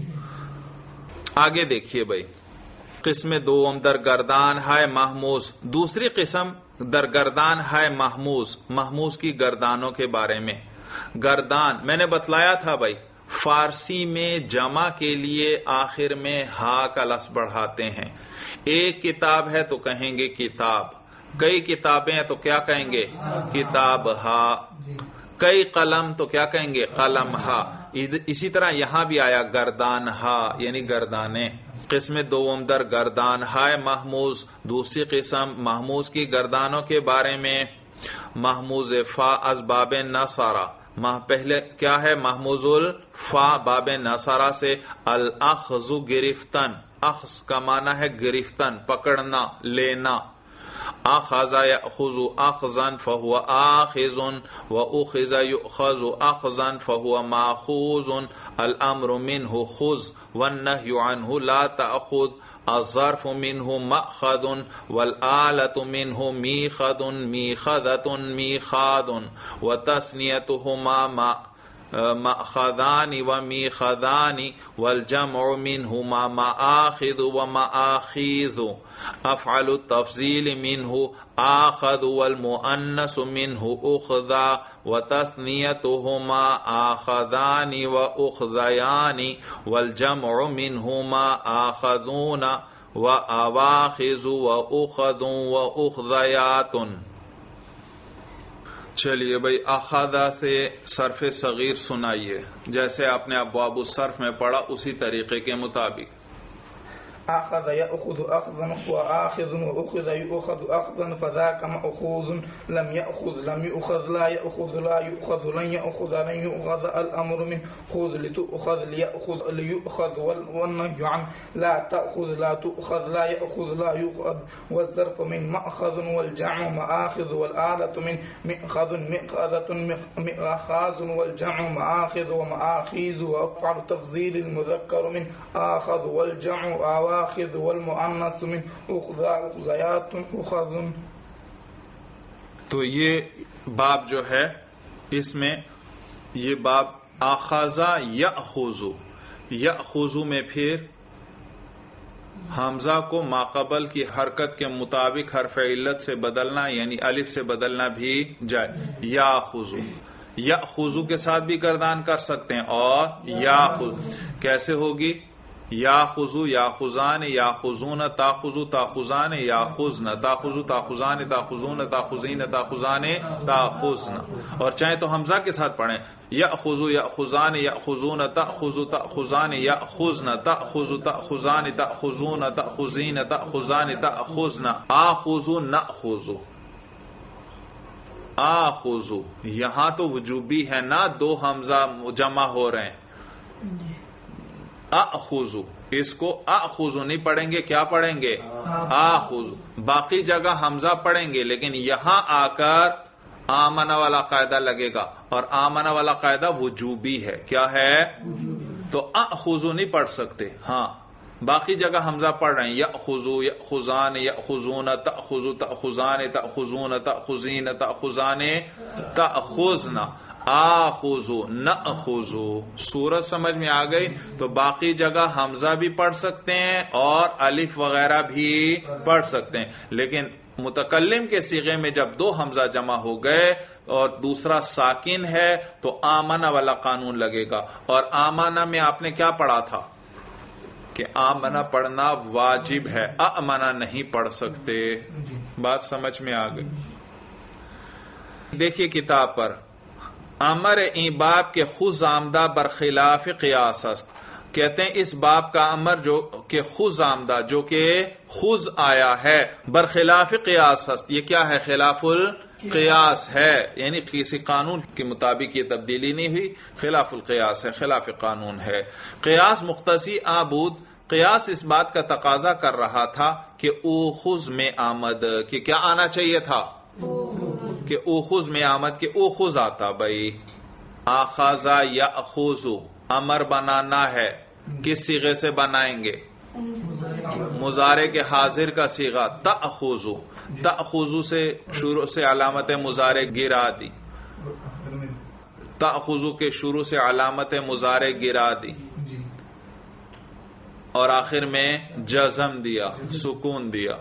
آگے دیکھیے بھائی، قسم دوم درگردان ہے محموز. دوسری قسم درگردان ہے محموز، محموز کی گردانوں کے بارے میں. گردان میں نے بتلایا تھا بھائی، فارسی میں جمع کے لیے آخر میں ہا کا لفظ بڑھاتے ہیں. ایک کتاب ہے تو کہیں گے کتاب، کئی کتابیں ہیں تو کیا کہیں گے؟ کتاب ہا. کئی قلم تو کیا کہیں گے؟ قلم ہا. اسی طرح یہاں بھی آیا گردان ہا، یعنی گردانے. قسم دوم در گردان ہائے محموز. دوسری قسم محموز کی گردانوں کے بارے میں. محموز فا از باب نصارہ، پہلے کیا ہے؟ محموز الفا باب نصارہ سے. الاخذ گرفتن، اخذ کا معنی ہے گرفتن، پکڑنا، لینا. اخذ یاخذ اخذا فهو آخذ واخذ یؤخذ اخذا فهو ماخوذ. الامر منه خذ والنهي عنه لا تأخذ. الظرف منه مأخذ والآلة منه میخذ میخذة میخاذ. وتثنیتهما مأخذان ومیخذان والجمع منهما مآخذ ومآخیذ. افعل التفضیل منه آخذ والمؤنث منه اخذا. وتثنیتهما آخذان واخذیان والجمع منهما آخذون وآواخذ واخذ واخذیات. چلیے بھائی، اخذا سے صرف صغیر سنائیے، جیسے آپ نے ابواب الصرف میں پڑھا اسی طریقے کے مطابق. اخذ یاخذ اخذا واخذ واخذ یؤخذ اخذا فذاك ماخوذ. لم یاخذ لم یؤخذ لا یاخذ لا یؤخذ لن یاخذ لن یؤخذ. الامر من خذ لتؤخذ لیاخذ لیؤخذ والنهي عن لا تاخذ لا تؤخذ لا یاخذ لا یؤخذ. والظرف من ماخذ والجمع مآخذ والآلة من مأخذ مأخذة مأخاذ والجمع مآخذ ومآخيذ. وافعل تفضيل المذكر من آخذ والجمع آخذ والمؤنث من اخذیات اخذ. تو یہ باب جو ہے، اس میں یہ باب اخذا یاخذ، یاخذ میں پھر حمزہ کو ماقبل کی حرکت کے مطابق حرف علت سے بدلنا، یعنی الف سے بدلنا بھی جائے. یاخذ، یاخذ کے ساتھ بھی گردان کر سکتے ہیں. اور یاخذ کیسے ہوگی؟ یاخذ یاخذان یاخذون تاخذ تاخذان یاخذن تاخذ تاخذان تاخذون تاخذین تاخذان تاخذن. اور چاہے تو حمزہ کے ساتھ پڑھیں، یاخذ یاخذان یاخذون تاخذ تاخذان یاخذن تاخذ تاخذان تاخذون تاخذین تاخذان تاخذن. آخذ ناخذ، آخذ یہاں تو وجوبی ہے نا، دو حمزہ جمع ہو رہے ہیں. اخذ، اس کو اخذ نہیں پڑھیں گے، کیا پڑھیں گے؟ اخذ. باقی جگہ حمزہ پڑھیں گے، لیکن یہاں آ کر آمنہ والا قاعدہ لگے گا، اور آمنہ والا قاعدہ وجوبی ہے. کیا ہے؟ تو اخذ نہیں پڑھ سکتے. ہاں باقی جگہ حمزہ پڑھ رہے ہیں، یاخذ یاخذان یاخذون تاخذ تاخذان تاخذون تاخذین تاخذان تاخذن. آخذو نأخذو. سورت سمجھ میں آ گئی؟ تو باقی جگہ حمزہ بھی پڑھ سکتے ہیں اور الف وغیرہ بھی پڑھ سکتے ہیں، لیکن متکلم کے صیغے میں جب دو حمزہ جمع ہو گئے اور دوسرا ساکن ہے تو آمنہ والا قانون لگے گا. اور آمنہ میں آپ نے کیا پڑھا تھا کہ آمنہ پڑھنا واجب ہے، آمنہ نہیں پڑھ سکتے. بات سمجھ میں آ گئی؟ دیکھیے کتاب پر امر این باب کے خود آمدہ برخلاف قیاس است. کہتے ہیں اس باب کا امر جو کہ خود آمدہ، جو کہ خود آیا ہے، برخلاف قیاس است. یہ کیا ہے؟ خلاف القیاس ہے، یعنی کسی قانون کے مطابق یہ تبدیلی نہیں ہوئی، خلاف القیاس ہے، خلاف قانون ہے. قیاس مقتضی آبود، قیاس اس بات کا تقاضا کر رہا تھا کہ اوخذ میں آمد، کہ کیا آنا چاہیے تھا؟ کہ اوخذ میں آمد، کہ اوخذ آتا. بھائی آخذا یاخذو امر بنانا ہے، کس صیغے سے بنائیں گے؟ مضارع کے حاضر کا صیغہ تأخذو. تأخذو سے شروع سے علامت مضارع گرا دی، تأخذو کے شروع سے علامت مضارع گرا دی اور آخر میں جزم دیا، سکون دیا.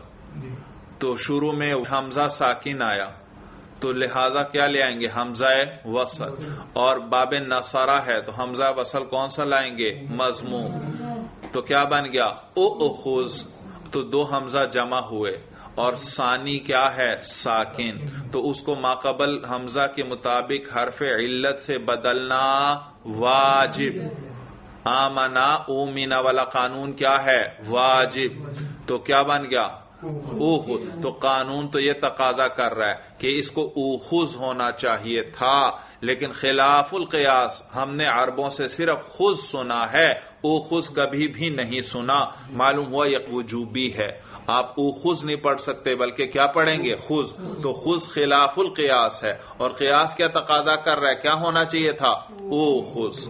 تو شروع میں حمزہ ساکن آیا تو لہذا کیا لے آئیں گے؟ حمزہ وصل. اور باب نصرہ ہے تو حمزہ وصل کون سا لائیں گے؟ مضموم. تو کیا بن گیا؟ اوخذ. تو دو حمزہ جمع ہوئے اور ثانی کیا ہے؟ ساکن. تو اس کو ماقبل حمزہ کے مطابق حرف علت سے بدلنا واجب. آمنا اومنا والا قانون کیا ہے؟ واجب. تو کیا بن گیا؟ اوخذ. تو قانون تو یہ تقاضا کر رہا ہے کہ اس کو اوخذ ہونا چاہیے تھا، لیکن خلاف القیاس ہم نے عربوں سے صرف خذ سنا ہے، اوخذ کبھی بھی نہیں سنا. معلوم ہوا یہ وجوبی ہے، آپ اوخذ نہیں پڑھ سکتے بلکہ کیا پڑھیں گے؟ خذ. تو خذ خلاف القیاس ہے، اور قیاس کیا تقاضا کر رہا ہے؟ کیا ہونا چاہیے تھا؟ اوخذ.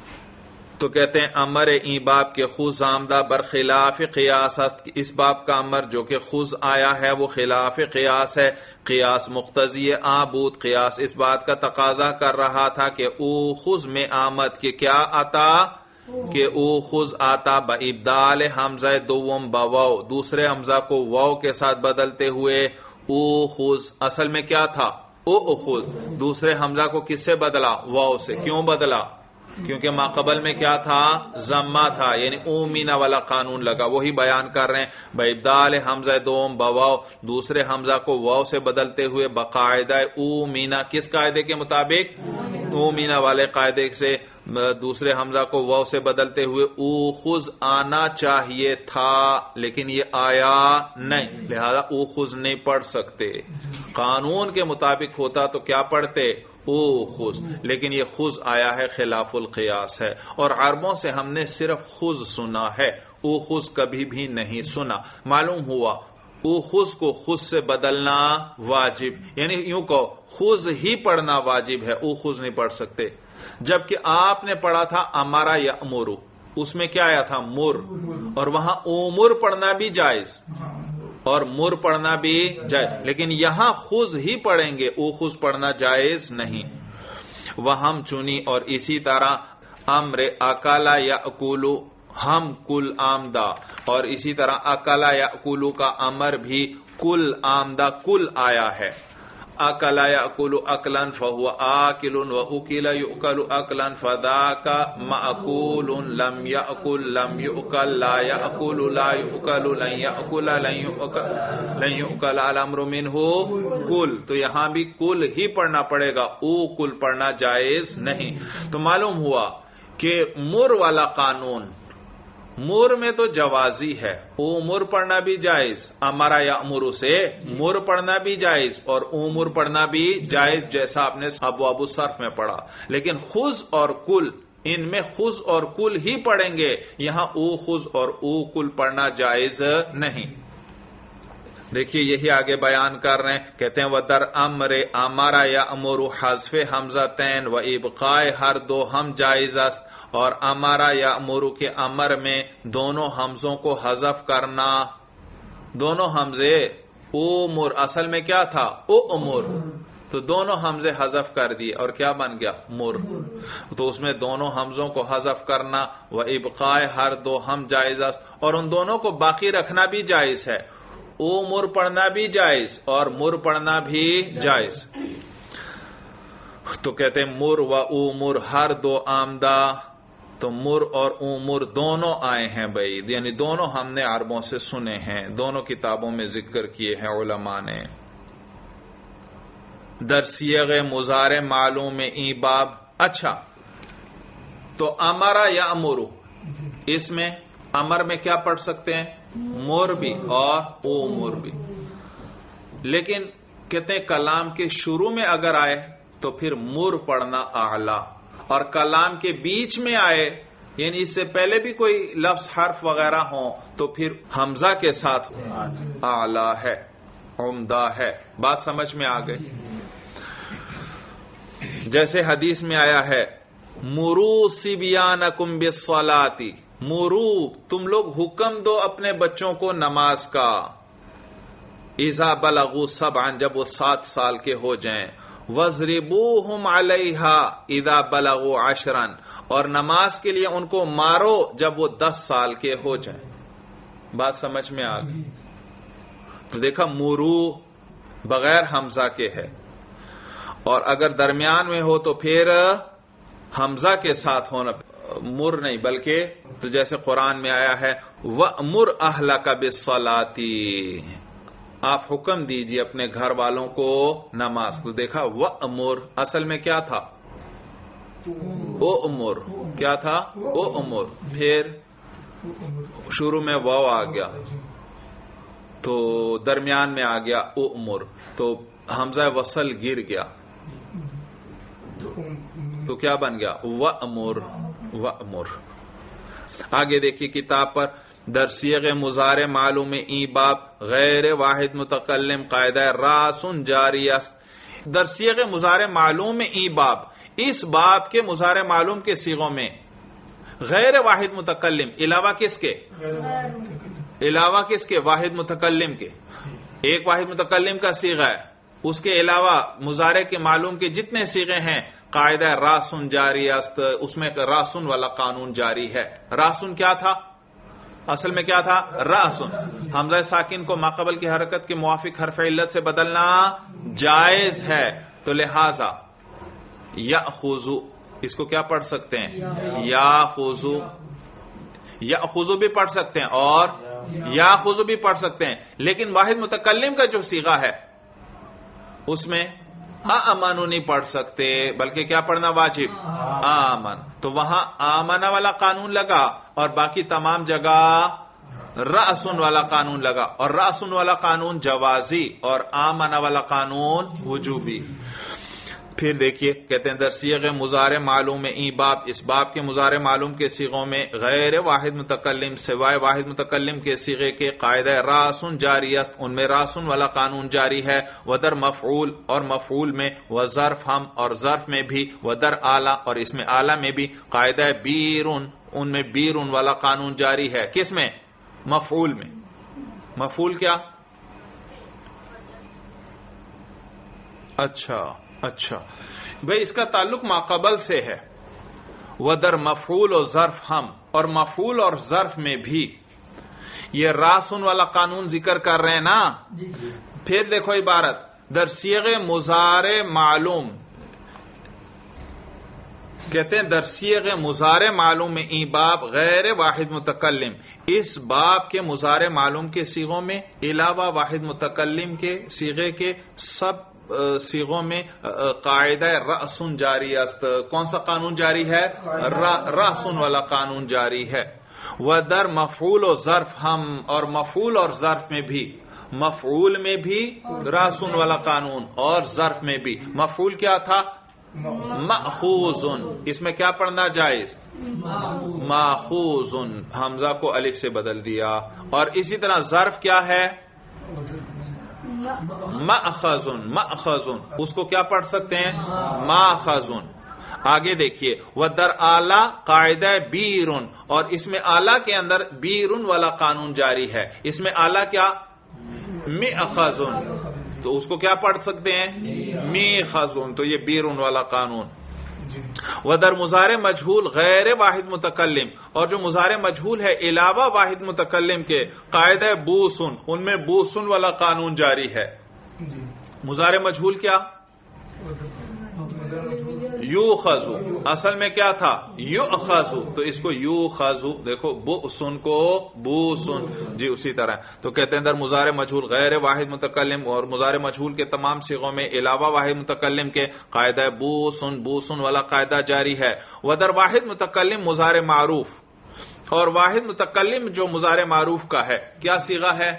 تو کہتے ہیں امر این باب کے خود آمدہ برخلاف قیاس است. اس باب کا امر جو کہ خود آیا ہے وہ خلاف قیاس ہے. قیاس مقتضی آبود، قیاس اس بات کا تقاضا کر رہا تھا کہ اوخذ میں آمد، کہ کیا آتا؟ کہ اوخذ آتا بابدال حمزہ دوم بواو، دوسرے حمزہ کو واو کے ساتھ بدلتے ہوئے اوخذ. اصل میں کیا تھا؟ اوخذ. دوسرے حمزہ کو کس سے بدلا؟ واو سے. کیوں بدلا؟ کیونکہ ماقبل میں کیا تھا؟ ضمہ تھا، یعنی اومینا والا قانون لگا. وہی بیان کر رہے ہیں بابدال حمزہ دوم بواو، دوسرے حمزہ کو واو سے بدلتے ہوئے بقاعدہ اومینا. کس قاعدے کے مطابق؟ اومینا والے قاعدے سے دوسرے حمزہ کو واو سے بدلتے ہوئے اوخذ آنا چاہیے تھا، لیکن یہ آیا نہیں، لہذا اوخذ نہیں پڑھ سکتے. قانون کے مطابق ہوتا تو کیا پڑھتے؟ اوخذ. لیکن یہ خذ آیا ہے، خلاف القیاس ہے، اور عربوں سے ہم نے صرف خذ سنا ہے، اوخذ کبھی بھی نہیں سنا. معلوم ہوا اوخذ کو خذ سے بدلنا واجب، یعنی یوں کہو خذ ہی پڑھنا واجب ہے، اوخذ نہیں پڑھ سکتے. جبکہ آپ نے پڑھا تھا امارا یامرو، اس میں کیا آیا تھا؟ مر، اور وہاں اومر پڑھنا بھی جائز اور مر پڑھنا بھی جائز، لیکن یہاں خذ ہی پڑھیں گے، اوخذ پڑھنا جائز نہیں. وہم چنی، اور اسی طرح امر اکالا یاکلو، ہم کل آمدہ، اور اسی طرح اکالا یاکلو کا امر بھی کل آمدہ کل آیا ہے. اکلا یاکل اکلا فہو آکل واکل یؤکل اکلا فذاک مأکول لم یاکل لم یؤکل لا یاکل لا یؤکل لن یاکل لن یؤکل الامر منہ کل. تو یہاں بھی کل ہی پڑھنا پڑے گا، او کل پڑھنا جائز نہیں. تو معلوم ہوا کہ مر والا قانون مر میں تو جوازی ہے، اومر پڑھنا بھی جائز، امرا یامرو سے مر پڑھنا بھی جائز اور اومر پڑھنا بھی جائز، جیسا آپ نے ابواب الصرف میں پڑھا. لیکن خذ اور کل، ان میں خذ اور کل ہی پڑھیں گے، یہاں او خذ اور او کل پڑھنا جائز نہیں. دیکھیے یہی آگے بیان کر رہے ہیں، کہتے ہیں وَدَرْ أَمْرِ أَمَرَ يَأْمُرُ حذف حمزتین و ابقاء ہر دو ہم جائز است، اور امارا یامرو کے امر میں دونوں حمزوں کو حذف کرنا. دونوں حمزے اومر اصل میں کیا تھا؟ اومر. تو دونوں حمزے حذف کر دیے اور کیا بن گیا؟ مر. تو اس میں دونوں حمزوں کو حذف کرنا و ابقاء ہر دو ہم جائز است، اور ان دونوں کو باقی رکھنا بھی جائز ہے. مر پڑھنا بھی جائز اور مر پڑھنا بھی جائز. تو کہتے ہیں مر و مر ہر دو آمدہ، تو مر اور مر دونوں آئے ہیں بھائی، یعنی دونوں ہم نے عربوں سے سنے ہیں، دونوں کتابوں میں ذکر کیے ہیں علماء نے. در صیغ مضارع معلوم ای باب. اچھا، تو امرا یا امرو، اس میں امر میں کیا پڑھ سکتے ہیں؟ مر بھی اور مر بھی. لیکن کہتے ہیں کلام کے شروع میں اگر آئے تو پھر مر پڑھنا اعلی، اور کلام کے بیچ میں آئے یعنی اس سے پہلے بھی کوئی لفظ حرف وغیرہ ہوں تو پھر حمزہ کے ساتھ اعلی ہے، عمدہ ہے. بات سمجھ میں آ گئی؟ جیسے حدیث میں آیا ہے مرو صبیانکم بالصلاۃ، مرو تم لوگ حکم دو اپنے بچوں کو نماز کا، اذا بلغوا سبعا جب وہ 7 سال کے ہو جائیں، وَاضْرِبُوهُمْ عَلَيْهَا اِذَا بَلَغُوا عَشْرًا، اور نماز کے لیے ان کو مارو جب وہ 10 سال کے ہو جائیں. بات سمجھ میں آ گئی؟ تو دیکھا مرو بغیر حمزہ کے ہے، اور اگر درمیان میں ہو تو پھر حمزہ کے ساتھ ہونا، مر نہیں بلکہ تو جیسے قرآن میں آیا ہے وَأْمُرْ أَهْلَكَ بِالصَّلَاةِ، آپ حکم دیجیے اپنے گھر والوں کو نماز کو. دیکھا وَأْمُرْ اصل میں کیا تھا؟ اُمُر. کیا تھا؟ اُمُر. پھر شروع میں واو آ گیا تو درمیان میں آ گیا اُمُر، تو حمزہ وصل گر گیا تو کیا بن گیا؟ وَأْمُرْ. وَأْمُرْ. آگے دیکھیے کتاب پر در صیغ مضارع معلوم ای باب غیر واحد متکلم قاعدہ راس جاری است. در صیغ مضارع معلوم ای باب، اس باب کے مضارع معلوم کے صیغوں میں غیر واحد متکلم، علاوہ کس کے؟ علاوہ کس کے؟ واحد متکلم کے. ایک واحد متکلم کا صیغہ ہے، اس کے علاوہ مضارع کے معلوم کے جتنے صیغے ہیں قاعدہ راسن جاری است، اس میں راسن والا قانون جاری ہے. راسن کیا تھا؟ اصل میں کیا تھا؟ راسن. حمزہ ساکن کو ماقبل کی حرکت کے موافق حرف علت سے بدلنا جائز ہے، تو لہذا یأخذو اس کو کیا پڑھ سکتے ہیں؟ یاخذو. یاخذو بھی پڑھ سکتے ہیں اور یاخذو بھی پڑھ سکتے ہیں، لیکن واحد متکلم کا جو صیغہ ہے اس میں آمنو نہیں پڑھ سکتے، بلکہ کیا پڑھنا واجب؟ آمن. تو وہاں آمنہ والا قانون لگا اور باقی تمام جگہ رأسن والا قانون لگا، اور رأسن والا قانون جوازی اور آمنہ والا قانون وجوبی. پھر دیکھیے کہتے ہیں در صیغ مضارع معلوم ای باب، اس باب کے مضارع معلوم کے صیغوں میں غیر واحد متکلم سوائے واحد متکلم کے صیغے کے قاعدہ راسن جاری است، ان میں راسن والا قانون جاری ہے. ودر مفعول اور مفعول میں، وظرف ہم اور ظرف میں بھی، ودر اعلی اور اس میں اعلی میں بھی قاعدہ بیرون، ان میں بیرون والا قانون جاری ہے. کس میں؟ مفعول میں. مفعول کیا؟ اچھا بھئی اس کا تعلق ماقبل سے ہے. ودر مفعول و ظرف ہم، اور مفعول اور ظرف میں بھی یہ راسن والا قانون ذکر کر رہے ہیں نا. پھر دیکھو عبارت در صیغ مضارع معلوم، کہتے ہیں در صیغ مضارع معلوم ای باب غیر واحد متکلم، اس باب کے مضارع معلوم کے صیغوں میں علاوہ واحد متکلم کے صیغے کے سب صیغوں میں قاعدہ رأسن جاری است. کون سا قانون جاری ہے؟ رأسن والا قانون جاری ہے. ودر مفعول و ظرف ہم، اور مفعول اور ظرف میں بھی، مفعول میں بھی رأسن والا قانون اور ظرف میں بھی. مفعول کیا تھا؟ مأخوذن. اس میں کیا پڑھنا جائز؟ مأخوذن. حمزہ کو الف سے بدل دیا. اور اسی طرح ظرف کیا ہے؟ مأخذن. مأخذن اس کو کیا پڑھ سکتے ہیں؟ ماخذن. آگے دیکھیے ودر اعلی قاعدہ بیرون، اور اس میں اعلی کے اندر بیرون والا قانون جاری ہے. اس میں اعلی کیا؟ مأخذن. تو اس کو کیا پڑھ سکتے ہیں؟ میخذون. تو یہ بیرون والا قانون. ودر مضارع مجہول غیر واحد متکلم، اور جو مضارع مجہول ہے علاوہ واحد متکلم کے، قاعدہ بوسن، ان میں بوسن والا قانون جاری ہے. مضارع مجہول کیا؟ یوخذو، اصل میں کیا تھا؟ یؤخذو، تو اس کو یوخذو، دیکھو بؤسن کو بوسن، جی اسی طرح. تو کہتے ہیں در مضارع مجہول غیر واحد متکلم، اور مضارع مجہول کے تمام صیغوں میں علاوہ واحد متکلم کے قاعدہ بوسن، بوسن والا قاعدہ جاری ہے. ودر واحد متکلم مضارع معروف، اور واحد متکلم جو مضارع معروف کا ہے کیا صیغہ ہے؟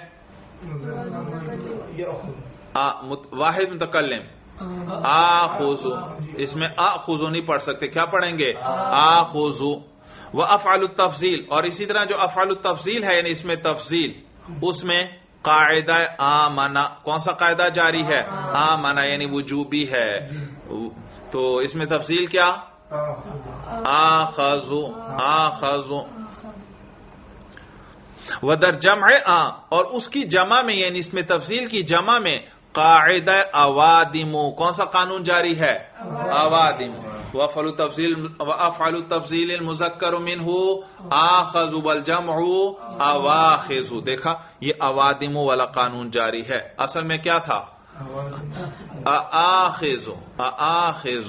واحد متکلم آخذو، اس میں آخذو نہیں پڑھ سکتے، کیا پڑھیں گے؟ آخذو. وافعل التفضیل، اور اسی طرح جو افعال التفضیل ہے یعنی اس میں تفضیل، اس میں قاعدہ آمنا، کون سا قاعدہ جاری ہے؟ آمنا یعنی وجوبی ہے. تو اس میں تفضیل کیا؟ آخذو، آخذو. ودر جمع اور اس کی جمع میں یعنی اس میں تفضیل کی جمع میں قاعدہ اوادم، کون سا قانون جاری ہے؟ اوادم. وافعل التفضیل المذکر منہ آخذ والجمع اواخذ. دیکھا یہ اوادم والا قانون جاری ہے. اصل میں کیا تھا؟ آخذ، آخذ.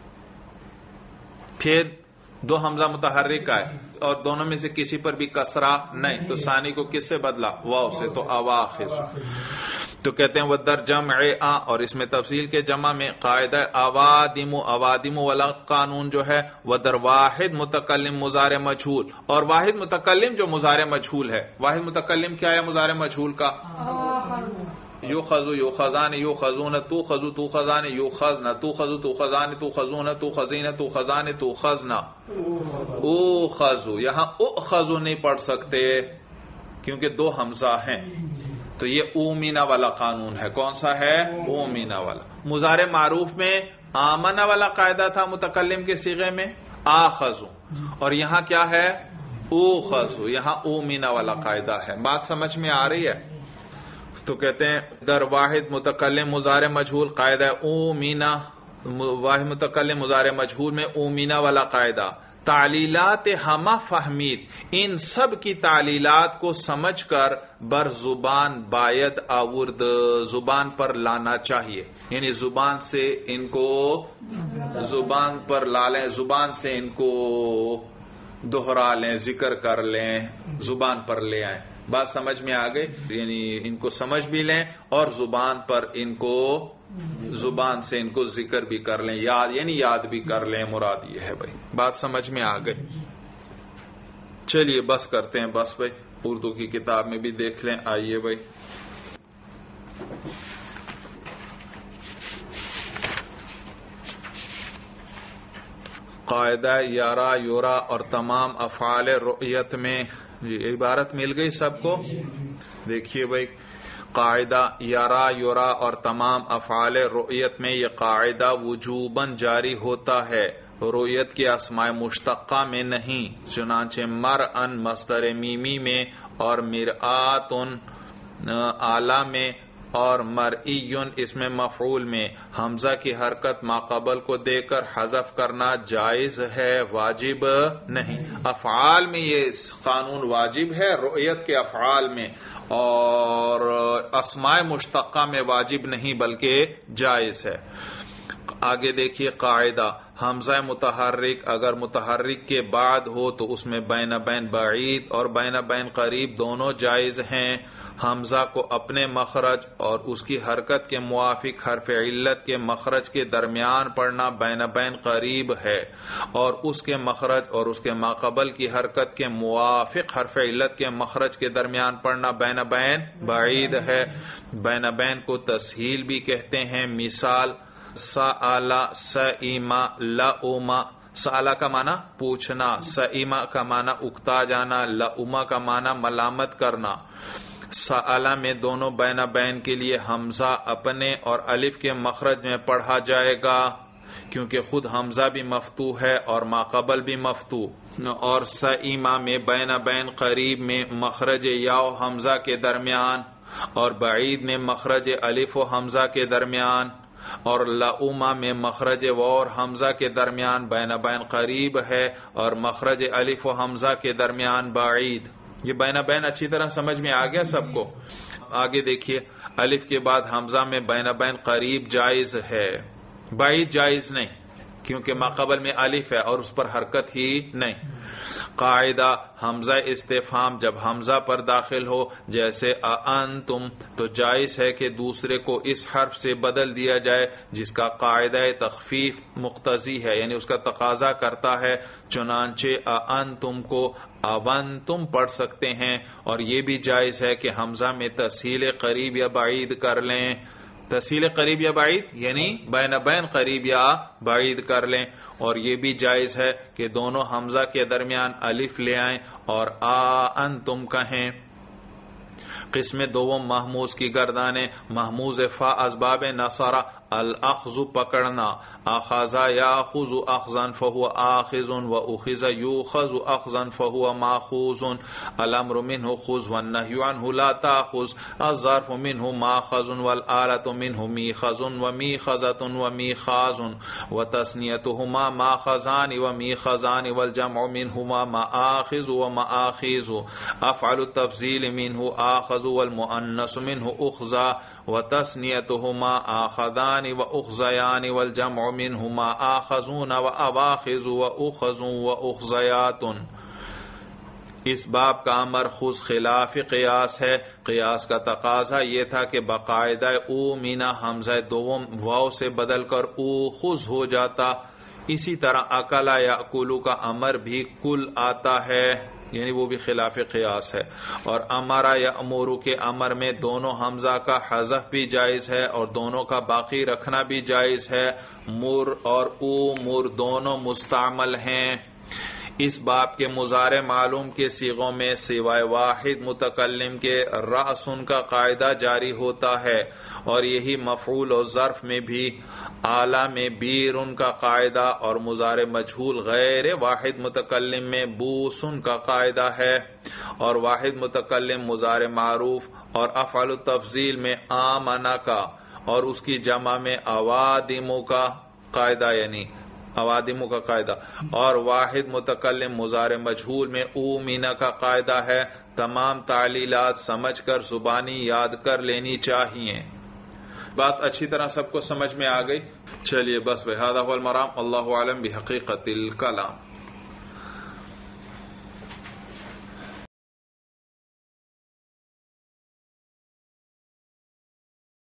پھر دو حمزہ متحرک آئے اور دونوں میں سے کسی پر بھی کسرہ نہیں، تو ثانی کو کس سے بدلا؟ واو سے، تو اواخذ. تو کہتے ہیں ودر جمع اور اس میں تفصیل کے جمع میں قاعدہ اوادم، اوادم والا قانون جو ہے. ودر واحد متکلم مضارع مجہول، اور واحد متکلم جو مضارع مجہول ہے. واحد متکلم کیا ہے مضارع مجہول کا؟ یوخذو، یوخذان، یوخذون، توخذو، توخذان، یوخذن، توخذو، توخذان، توخذون، توخذین، توخذان، توخذن، اوخذو. یہاں اخذو نہیں پڑھ سکتے کیونکہ دو حمزہ ہیں، تو یہ اومینا والا قانون ہے. کون سا ہے؟ اومینا والا. مضارع معروف میں آمنا والا قاعدہ تھا متکلم کے صیغے میں آخذو، اور یہاں کیا ہے؟ اوخذو. یہاں اومینا والا قاعدہ ہے. بات سمجھ میں آ رہی ہے؟ تو کہتے ہیں در واحد متکلم مضارع مجہول قاعدہ اومینا، واحد متکلم مضارع مجہول میں اومینا والا قاعدہ. تعلیلات ہمہ فہمید، ان سب کی تعلیلات کو سمجھ کر بر زبان باید آورد، زبان پر لانا چاہیے. یعنی زبان سے ان کو زبان پر لا لیں، زبان سے ان کو دوہرا لیں، ذکر کر لیں، زبان پر لے آئیں. بات سمجھ میں آ گئی؟ یعنی ان کو سمجھ بھی لیں اور زبان پر ان کو، زبان سے ان کو ذکر بھی کر لیں، یاد یعنی یاد بھی کر لیں. مراد یہ ہے بھائی. بات سمجھ میں آ گئی؟ چلیے بس کرتے ہیں، بس بھائی اردو کی کتاب میں بھی دیکھ لیں. آئیے بھائی. قاعدہ یارا یورا اور تمام افعال رؤیت میں عبارت مل گئی سب کو. دیکھیے بھائی، قاعدہ یارا یورا اور تمام افعال رؤیت میں یہ قاعدہ وجوباً جاری ہوتا ہے، رؤیت کے اسماء مشتقہ میں نہیں. چنانچہ مرءن مصدر میمی میں اور مرآتن اعلی میں اور مرئیٌ اس میں مفعول میں حمزہ کی حرکت ماقبل کو دے کر حذف کرنا جائز ہے، واجب نہیں. افعال میں یہ قانون واجب ہے، رؤیت کے افعال میں، اور اسماء مشتقہ میں واجب نہیں بلکہ جائز ہے. آگے دیکھیے قاعدہ، حمزہ متحرک اگر متحرک کے بعد ہو تو اس میں بین بین بعید اور بین بین قریب دونوں جائز ہیں. حمزہ کو اپنے مخرج اور اس کی حرکت کے موافق حرف علت کے مخرج کے درمیان پڑھنا بین بین قریب ہے، اور اس کے مخرج اور اس کے ماقبل کی حرکت کے موافق حرف علت کے مخرج کے درمیان پڑھنا بین بین بعید ہے. بین بین کو تسہیل بھی کہتے ہیں. مثال سألا سئما لأما، سألا کا معنی پوچھنا، سئما کا معنی اکتا جانا، لأما کا معنی ملامت کرنا. سألا میں دونوں بین بین کے لیے حمزہ اپنے اور الف کے مخرج میں پڑھا جائے گا کیونکہ خود حمزہ بھی مفتوح ہے اور ماقبل بھی مفتوح. اور سئما میں بین بین قریب میں مخرج یا حمزہ کے درمیان اور بعید میں مخرج الف و حمزہ کے درمیان، اور لؤما میں مخرج واو اور حمزہ کے درمیان بین بین قریب ہے، اور مخرج الف و حمزہ کے درمیان بعید۔ یہ بین بین اچھی طرح سمجھ میں آ گیا سب کو؟ آگے دیکھیے، الف کے بعد حمزہ میں بین بین قریب جائز ہے، بعید جائز نہیں، کیونکہ ماقبل میں الف ہے اور اس پر حرکت ہی نہیں۔ قاعدہ حمزہ استفہام جب حمزہ پر داخل ہو جیسے اانتم تو جائز ہے کہ دوسرے کو اس حرف سے بدل دیا جائے جس کا قاعدہ تخفیف مقتضی ہے، یعنی اس کا تقاضا کرتا ہے، چنانچہ اانتم کو اونتم پڑھ سکتے ہیں، اور یہ بھی جائز ہے کہ حمزہ میں تسہیل قریب یا بعید کر لیں، تسہیل قریب یا بعید یعنی بین بین قریب یا بعید کر لیں، اور یہ بھی جائز ہے کہ دونوں حمزہ کے درمیان الف لے آئیں اور انتم کہیں۔ قسم دوم محموز کی گردانیں، محموز فا اسباب نصرہ، الاخذ پکڑنا، اخذا یاخذ اخذا فهو آخذ واخذ یوخذ اخذا فهو ماخوذ، الامر منه خذ والنهی عنه لا تاخذ، الظرف منه ماخذ والآلة منه میخذ ومیخذة ومیخاذ، وتثنیتهما ماخذان ومیخذان والجمع منهما مآخذ ومآخذ، افعل التفضیل منه آخذ والمؤنث منه اخذا، وتثنیتهما آخذان واخذیان والجمع منهما آخذون واواخذ واخذ واخذیات۔ اس باب کا امر خذ خلاف قیاس ہے، قیاس کا تقاضا یہ تھا کہ باقاعدہ او مینا حمزہ دوم واو سے بدل کر او خذ ہو جاتا، اسی طرح اکلا یاکلو کا امر بھی کل آتا ہے، یعنی وہ بھی خلاف قیاس ہے، اور امرا یامرو کے امر میں دونوں حمزہ کا حذف بھی جائز ہے اور دونوں کا باقی رکھنا بھی جائز ہے، مر اور او مر دونوں مستعمل ہیں۔ اس باب کے مضارع معلوم کے صیغوں میں سوائے واحد متکلم کے رأسن کا قاعدہ جاری ہوتا ہے، اور یہی مفعول و ظرف میں بھی، اعلی میں بیرن کا قاعدہ، اور مضارع مجہول غیر واحد متکلم میں بوسن کا قاعدہ ہے، اور واحد متکلم مضارع معروف اور افعل التفضیل میں آمنا کا، اور اس کی جمع میں اوادمو کا قاعدہ، یعنی اوادمو کا قاعدہ، اور واحد متکلم مضارع مجہول میں اومینا کا قاعدہ ہے۔ تمام تعلیلات سمجھ کر زبانی یاد کر لینی چاہیے۔ بات اچھی طرح سب کو سمجھ میں آ گئی؟ چلیے بس بہذا هو المرام، اللہ اعلم بحقیقت الکلام۔